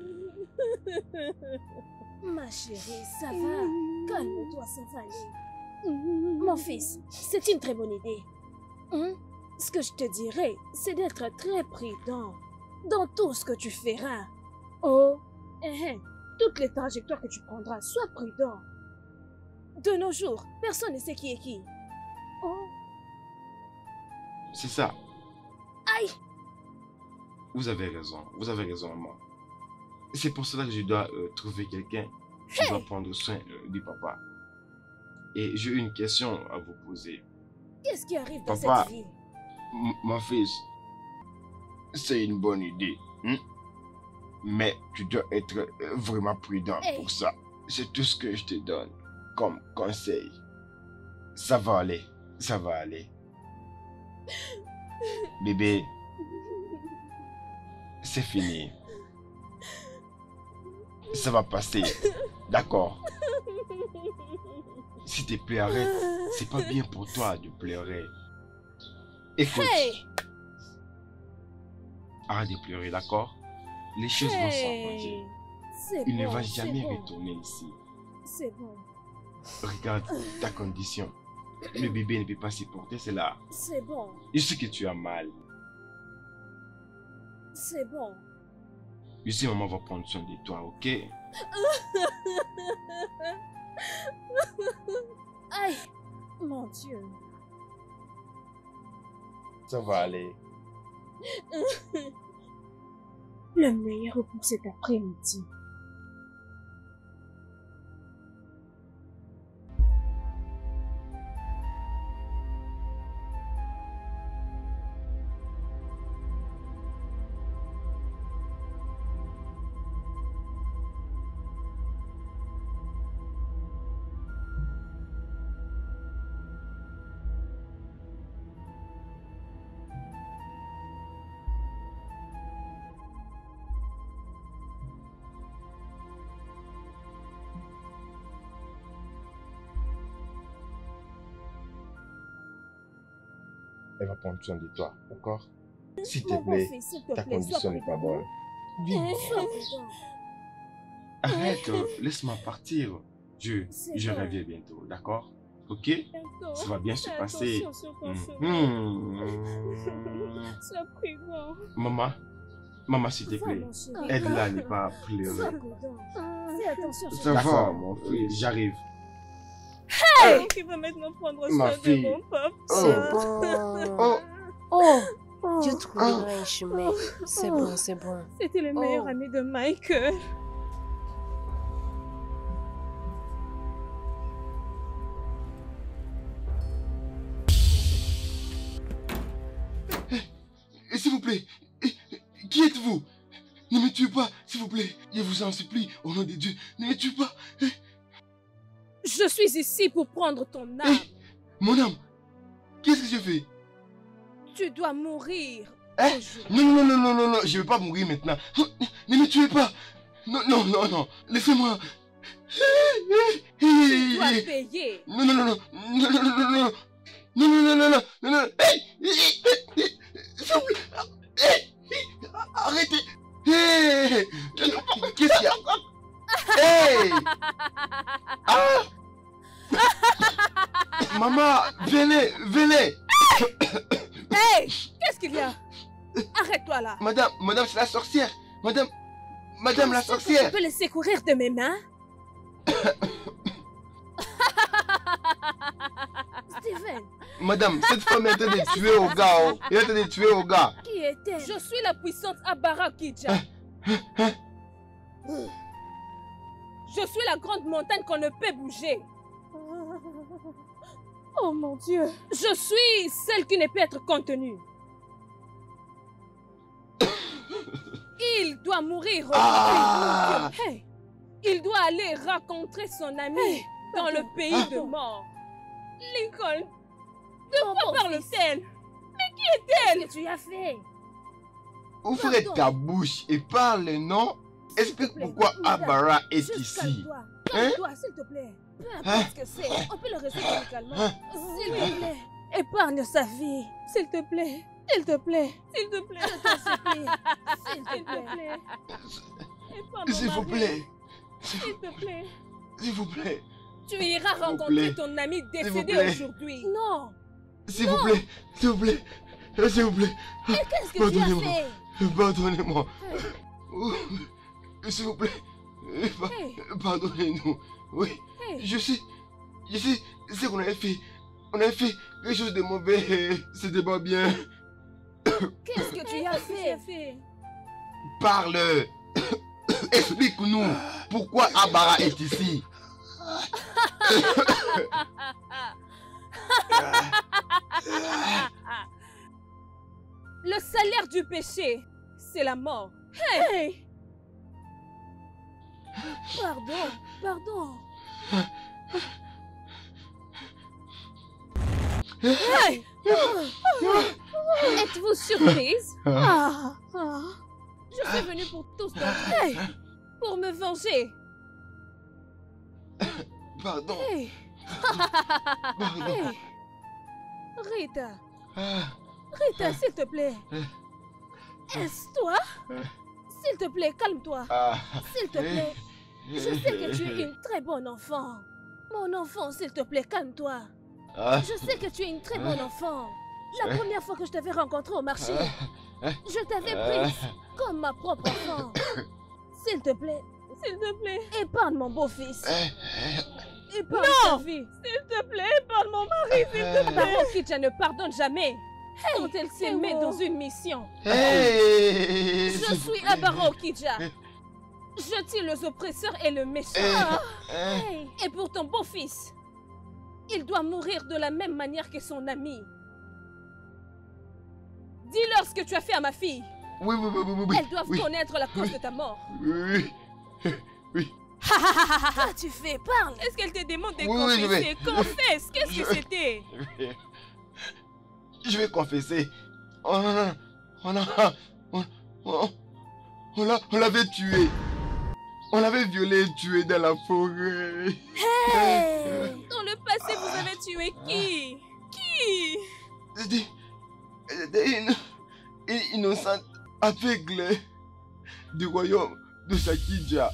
Ma chérie, ça va. Calme-toi, ça va aller. Mon fils, c'est une très bonne idée. Hein? Ce que je te dirais, c'est d'être très prudent dans tout ce que tu feras. Oh, eh, toutes les trajectoires que tu prendras, sois prudent. De nos jours, personne ne sait qui est qui. Oh. C'est ça. Aïe! Vous avez raison, vous avez raison, maman. C'est pour cela que je dois euh, trouver quelqu'un qui hey. doit prendre soin euh, du papa. Et j'ai une question à vous poser. Qu'est-ce qui arrive dans papa, cette vie? Mon fils, c'est une bonne idée. Hein? Mais tu dois être euh, vraiment prudent hey. Pour ça. C'est tout ce que je te donne comme conseil. Ça va aller, ça va aller. Bébé, c'est fini. Ça va passer, d'accord? S'il te plaît, arrête. C'est pas bien pour toi de pleurer. Écoute. Hey. Arrête de pleurer, d'accord? Les choses hey. Vont s'arranger. Il bon, ne va jamais bon. Retourner ici. C'est bon. Regarde ta condition. Le bébé ne peut pas supporter cela. C'est bon. Je sais que tu as mal. C'est bon. Je sais, maman va prendre soin de toi, ok? Aïe, mon Dieu. Ça va aller. Le meilleur pour cet après-midi. Elle va prendre soin de toi, d'accord? S'il te plaît, ta condition n'est pas bonne. Viens. Arrête, laisse-moi partir. Je, je reviens bientôt, d'accord? Ok? Ça va bien se passer. Mmh. Sois prudent. Maman, maman, s'il te plaît, aide-la à ne pas pleurer. Ça va, mon fils, j'arrive. Hey! Qui va maintenant prendre soin de mon papa. C'est bon. Oh. Oh. Dieu trouvera un chemin. C'est bon, c'est bon. C'était le meilleur oh. ami de Michael. Ne me tuez pas, s'il vous plaît. Je vous en supplie, au nom de Dieu. Ne me tuez pas. Eh, Je suis ici pour prendre ton âme. eh, mon âme, qu'est-ce que je fais? Tu dois mourir. Eh, aujourd'hui. non, non, non, non, non, non, je ne vais pas mourir maintenant. Ne me tuez pas. Non, non, non, non, laissez-moi. Tu dois payer. Non, non, non, non, non, non, non, non, non, non, non, non, non, non, non, non, hey, hey, hey, s'il vous plaît, hey, arrêtez, hey, qu'est-ce qu'il y a? Hey, ah, maman, venez, venez. Hey, qu'est-ce qu'il y a? Arrête-toi là. Madame, madame, c'est la sorcière, madame, madame la sorcière. Tu peux laisser courir de mes mains? Steven, Madame, cette femme est en train de tuer au gars, oh. Elle est en train de tuer au gars. qui est-elle? Je suis la puissante Abara Kidja. Je suis la grande montagne qu'on ne peut bouger. Oh mon Dieu. Je suis celle qui ne peut être contenue. Il doit mourir aujourd'hui. Ah. Hey, il doit aller rencontrer son ami Hey, dans pardon, le pays pardon. de mort. Lincoln, de Mon quoi bon parle-t-elle? Qu'est-ce que tu as fait? Ouvre Pardon. ta bouche et parle, non? Explique S'il te plaît, pourquoi madame, Abara est Juste ici. calme-toi. Hein? Calme-toi, s'il te plaît. Peu Hein? importe ce que c'est, on peut le résoudre amicalement. Hein? S'il te plaît, épargne sa vie. S'il te plaît, s'il te plaît, S'il te plaît, je t'en supplie. S'il te s'il te plaît. plaît. Épargne mon S'il vous mari. plaît, S'il te plaît. s'il vous plaît, Tu iras vous rencontrer plaît. ton ami vous décédé plaît. aujourd'hui. Non, s'il vous plaît, s'il vous plaît, euh, s'il vous plaît, qu'est-ce que tu as pardonnez-moi, fait? pardonnez-moi. Oh, s'il vous plaît, euh, pa- Hey. pardonnez-nous. Oui, Hey. je sais, je sais ce qu'on avait fait. On avait fait quelque chose de mauvais, c'était pas bien. Qu'est-ce que tu as fait? fait? Parle. Explique-nous pourquoi Abara est ici. Le salaire du péché, c'est la mort. Hey! Pardon, pardon. Hey! Êtes-vous surprise? Ah, ah. Je suis venue pour tous d'entre hey! Pour me venger. Pardon, Hey! pardon. Hey! Rita, Ah, Rita, s'il te plaît. Est-ce toi? S'il te plaît, calme-toi. ah. S'il te plaît. Je sais que tu es une très bonne enfant. Mon enfant, s'il te plaît, calme-toi. Ah, Je sais que tu es une très bonne enfant. La première fois que je t'avais rencontré au marché, je t'avais prise comme ma propre enfant. S'il te plaît, S'il te plaît. épargne mon beau-fils. Épargne Non! sa vie. S'il te plaît, parle mon mari, s'il te plaît. Baron Kitcha ne pardonne jamais. Quand elle s'est hey, mise oh. dans une mission. Hey, Je s'il vous suis plaît. Abaro Kidja. Je tue les oppresseurs et le méchant. Eh, Hey, Et pour ton beau-fils, il doit mourir de la même manière que son ami. Dis-leur ce que tu as fait à ma fille. Oui, oui, oui, oui, oui. Elles doivent oui, connaître la cause de ta mort. oui, oui. qu'as-tu fait? Parle. Est-ce qu'elle te demande de Oui, oui, je vais. confesser? Confesse, qu'est-ce Je que vais. c'était? Je vais confesser. On a, on a, on, on, on l'a- on l'avait tué. On l'avait violé et tué dans la forêt. Hey. Dans le passé, vous avez tué qui? Qui? C'était, c'était une, une innocente aveugle du royaume de Sakidja.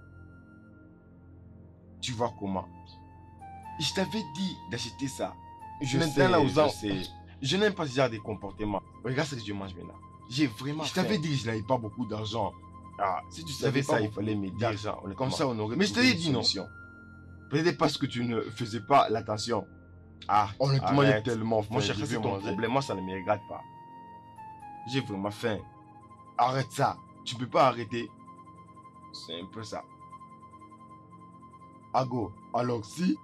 Tu vois comment? Je t'avais dit d'acheter ça. Je Maintenant, sais, là, aux je gens- sais. Je n'aime pas ce genre de comportement. Regarde ce que je mange maintenant. J'ai vraiment Je t'avais faim. dit que je n'avais pas beaucoup d'argent. Ah, si tu savais savais pas, ça, il il fallait me dire. D'argent, Comme ça, on aurait Mais je trouvé t'avais une dit non. solution. Peut-être parce que tu ne faisais pas l'attention. Ah, Honnêtement, j'ai arrête. tellement faim. Mon cher, je c'est vais ton manger. problème. Moi, ça ne me regarde pas. J'ai vraiment faim. Arrête ça. Tu peux pas arrêter. C'est un peu ça. Ago, alors si...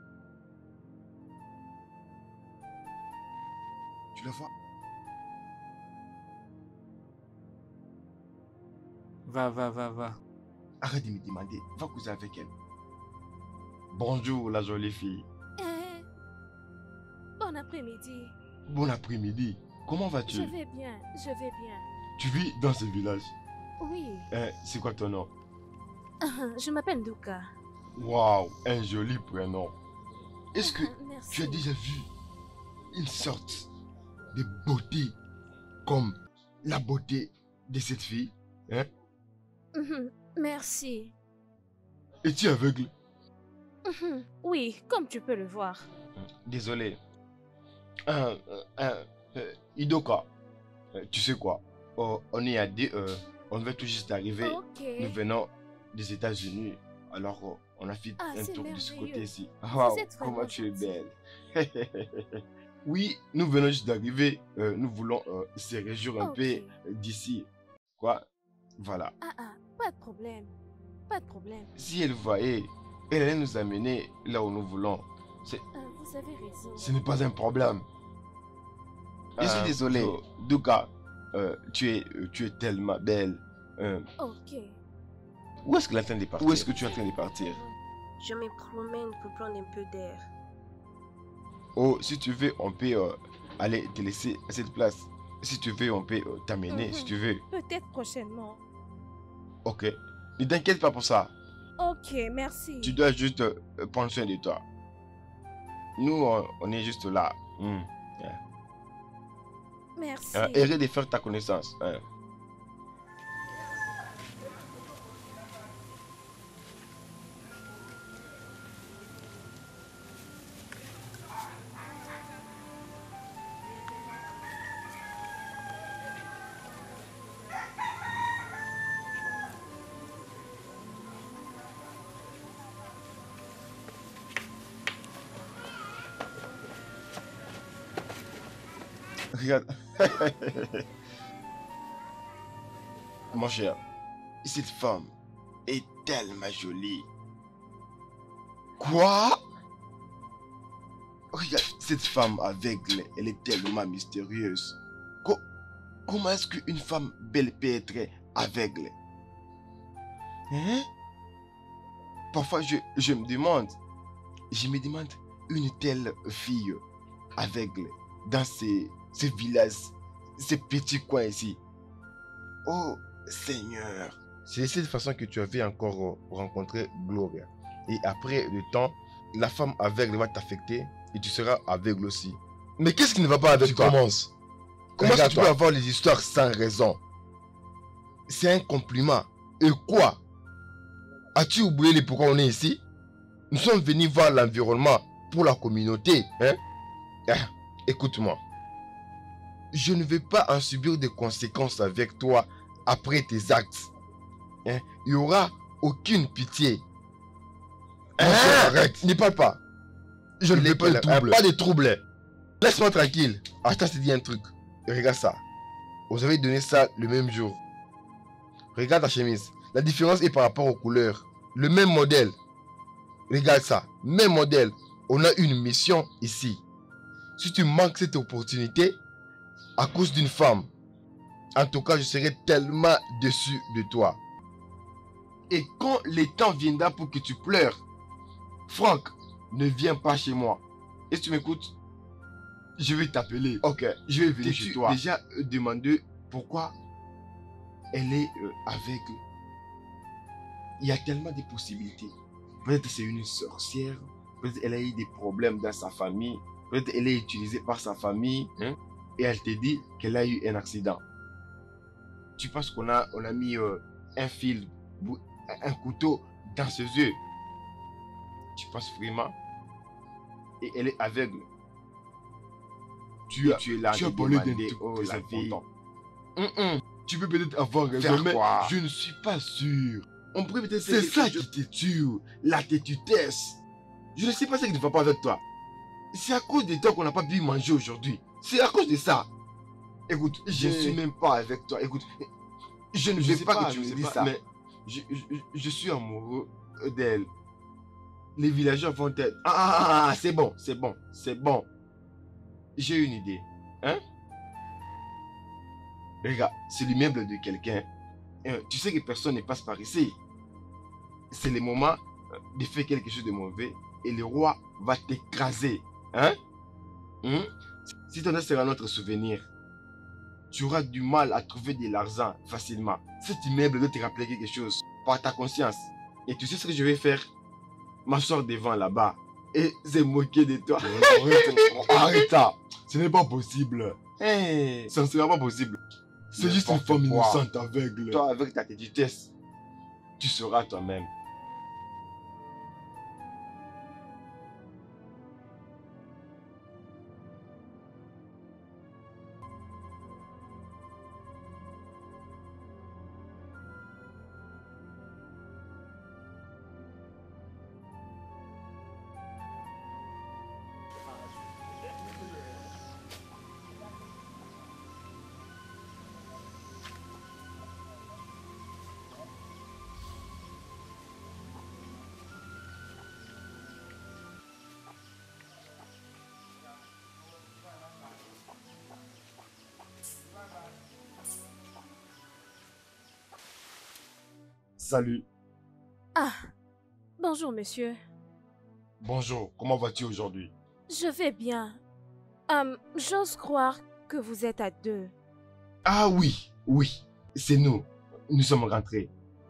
Tu la vois? Va, va, va, va. Arrête de me demander. Va causer avec elle. Bonjour, la jolie fille. Eh, bon après-midi. Bon après-midi. Comment Je vas-tu? vais bien, je vais bien. Tu vis dans ce village? Oui, Hein, c'est quoi ton nom? je m'appelle Duka. Waouh, un joli prénom. Est-ce que Merci. tu as déjà vu une sorte de beauté comme la beauté de cette fille? Hein? Mhm, merci. Es-tu aveugle? Mhm, oui, comme tu peux le voir. Désolé. Euh, euh, euh, euh, Idoka, euh, tu sais quoi? Oh, on est à deux, euh, on vient tout juste d'arriver. Ok. Nous venons des États-Unis. Alors, oh, on a fait Ah, un c'est tour de ce merveilleux. côté ici. Waouh, êtes comment vraiment tu es gentil. belle. Oui, nous venons juste d'arriver. Euh, nous voulons euh, se réjouir un Ok. peu d'ici. Quoi? Voilà. Ah ah, pas de problème. Pas de problème. Si elle voyait, elle allait nous amener là où nous voulons. C'est- Euh, vous avez raison. Ce n'est pas un problème. Je suis Euh, désolé. bonjour. Duka, euh, tu, es, euh, tu es tellement belle. Euh, Ok. où est-ce qu'elle est en train de partir? Où est-ce que tu es en train de partir? Je me promène pour prendre un peu d'air. Oh, si tu veux, on peut euh, aller te laisser à cette place. Si tu veux, on peut euh, t'amener, Mhm. si tu veux. Peut-être prochainement. Ok. Ne t'inquiète pas pour ça. Ok, merci. Tu dois juste euh, prendre soin de toi. Nous, on, on est juste là. Hmm. Merci. Euh, heureux de faire ta connaissance. hein. Regarde. Mon cher, cette femme est tellement jolie. Quoi? Regarde, cette femme aveugle, elle est tellement mystérieuse. Co- comment est-ce qu'une femme belle peut être aveugle? Hein? Parfois, je, je me demande, je me demande, une telle fille aveugle dans ces, ces villages, ces petits coins ici. Oh Seigneur. C'est de cette façon que tu avais encore euh, rencontré Gloria. Et après le temps, la femme aveugle va t'affecter et tu seras aveugle aussi. Mais qu'est-ce qui ne va pas avec Tu toi? commences. Comment est-ce que tu peux Regarde-toi. avoir les histoires sans raison? C'est un compliment. Et quoi? As-tu oublié les pourquoi on est ici? Nous sommes venus voir l'environnement pour la communauté. Hein? Ah, écoute-moi. Je ne vais pas en subir des conséquences avec toi après tes actes. Hein? Il n'y aura aucune pitié. Mon cher, arrête, n'y parle pas. Je ne Il veux est pas de quelle- trouble. Pas de trouble. Laisse-moi tranquille. Ah, je t'ai dit un truc. Regarde ça. Vous avez donné ça le même jour. Regarde ta chemise. La différence est par rapport aux couleurs. Le même modèle. Regarde ça. Même modèle. On a une mission ici. Si tu manques cette opportunité à cause d'une femme, en tout cas, je serai tellement déçu de toi. Et quand le temps viendra pour que tu pleures, Franck, ne viens pas chez moi. Est-ce que tu m'écoutes? Je vais t'appeler. Ok, je vais venir chez toi. Déjà euh, demandé pourquoi elle est euh, aveugle. Il y a tellement de possibilités. Peut-être c'est une sorcière. Peut-être elle a eu des problèmes dans sa famille. Peut-être elle est utilisée par sa famille. Hein, et elle te dit qu'elle a eu un accident. Tu penses qu'on a, on a mis euh, un fil, bou- un couteau dans ses yeux? Tu penses vraiment? Et elle est aveugle. Tu, as, tu es là tu de as parlé d'un demander, truc oh, très la fille. important. Hum, hum. Tu peux peut-être avoir raison, Faire mais quoi? je ne suis pas sûr. On pourrait peut-être C'est faire ça quelque chose- qui te tue, la têtutesse. Je ne sais pas ce qui ne va pas avec toi. C'est à cause de toi qu'on n'a pas pu manger aujourd'hui. C'est à cause de ça. Écoute, je ne Je- suis même pas avec toi. Écoute, je ne Je veux sais pas, pas, que tu je me sais dises pas, ça. mais- je, je- je suis amoureux d'elle. Les villageois vont être... Ah, ah, ah, ah, c'est bon, c'est bon, c'est bon. J'ai une idée. Hein? Regarde, c'est l'immeuble de quelqu'un. Euh, tu sais que personne ne passe par ici. C'est le moment euh, de faire quelque chose de mauvais et le roi va t'écraser. Hein? Hum? Si ton sera notre souvenir, tu auras du mal à trouver de l'argent facilement. Cet immeuble doit te rappeler quelque chose par ta conscience. Et tu sais ce que je vais faire? M'asseoir devant là-bas et se moquer de toi. Arrête ça. Ce n'est pas possible. Hey, Ça ne sera pas possible. C'est juste une N'importe femme quoi. innocente aveugle. toi, avec ta petitesse, tu seras toi-même. Salut. Ah, bonjour monsieur. Bonjour. Comment vas-tu aujourd'hui? Je vais bien. Hum, j'ose croire que vous êtes à deux. Ah oui, oui, c'est nous. Nous sommes rentrés.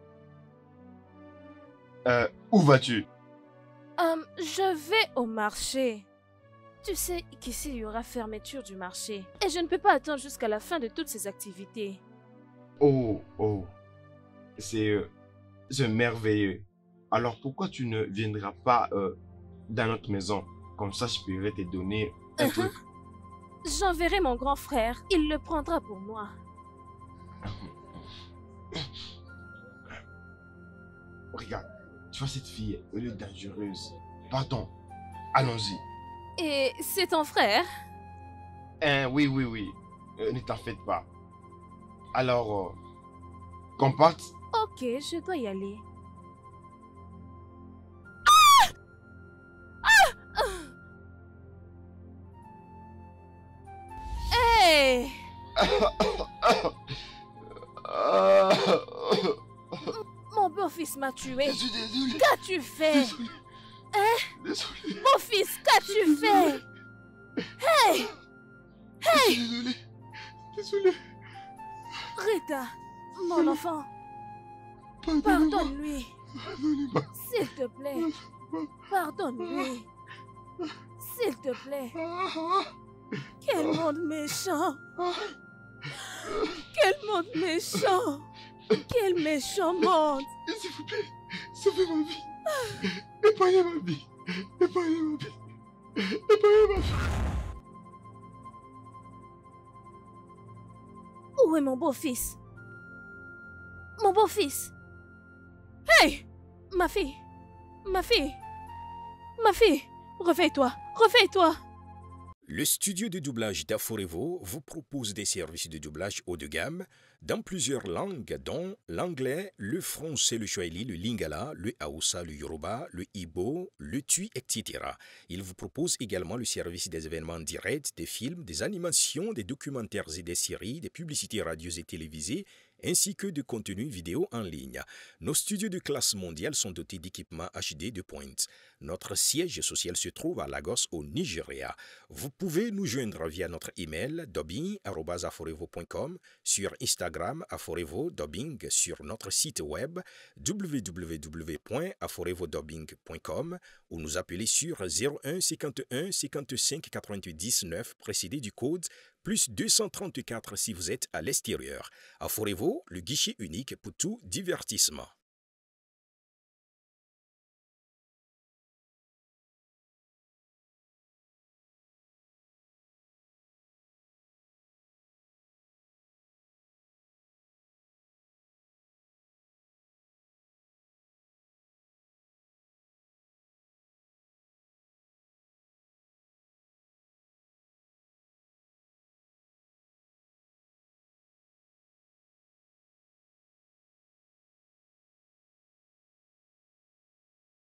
Euh, où vas-tu? Hum, je vais au marché. Tu sais qu'ici il y aura fermeture du marché. Et je ne peux pas attendre jusqu'à la fin de toutes ces activités. Oh, oh. C'est euh, c'est merveilleux. Alors pourquoi tu ne viendras pas euh, dans notre maison? Comme ça, je pourrais te donner un Uh-huh. truc. J'enverrai mon grand frère. Il le prendra pour moi. Regarde, tu vois cette fille, elle est dangereuse. Pardon, allons-y. Et c'est ton frère? Hein, oui, oui, oui. Euh, ne t'en faites pas. Alors, euh, qu'on parte? Ok, je dois y aller. Hey! Mon beau-fils m'a tué. Je suis désolé. Qu'as-tu fait? Désolé. Beau-fils, qu'as-tu fait? Hey! Je suis désolé. Désolé. Rita, mon enfant, Pardonne-moi. pardonne-lui. Pardonnez-moi. S'il te plaît. Pardonne-lui. S'il te plaît. Quel monde méchant. Quel monde méchant. Quel méchant monde. S'il vous plaît, sauvez ma vie. Épargnez ma vie. Épargnez ma vie. Épargnez ma vie. Où est mon beau-fils? Mon beau-fils. Hey! Ma fille. Ma fille. Ma fille. Réveille-toi. Réveille-toi. Le studio de doublage d'Aforevo vous propose des services de doublage haut de gamme dans plusieurs langues, dont l'anglais, le français, le swahili, le lingala, le haoussa, le yoruba, le ibo, le tui, et cetera. Il vous propose également le service des événements directs, des films, des animations, des documentaires et des séries, des publicités radios et télévisées, ainsi que de contenus vidéo en ligne. Nos studios de classe mondiale sont dotés d'équipements H D de pointe. Notre siège social se trouve à Lagos, au Nigeria. Vous pouvez nous joindre via notre email dubbing arobase aforevo point com, sur Instagram aforevo dubbing, sur notre site web w w w point aforevodubbing point com ou nous appeler sur zéro un cinquante et un cinquante-cinq quatre-vingt-huit dix-neuf précédé du code plus deux cent trente-quatre si vous êtes à l'extérieur. Aforevo, le guichet unique pour tout divertissement.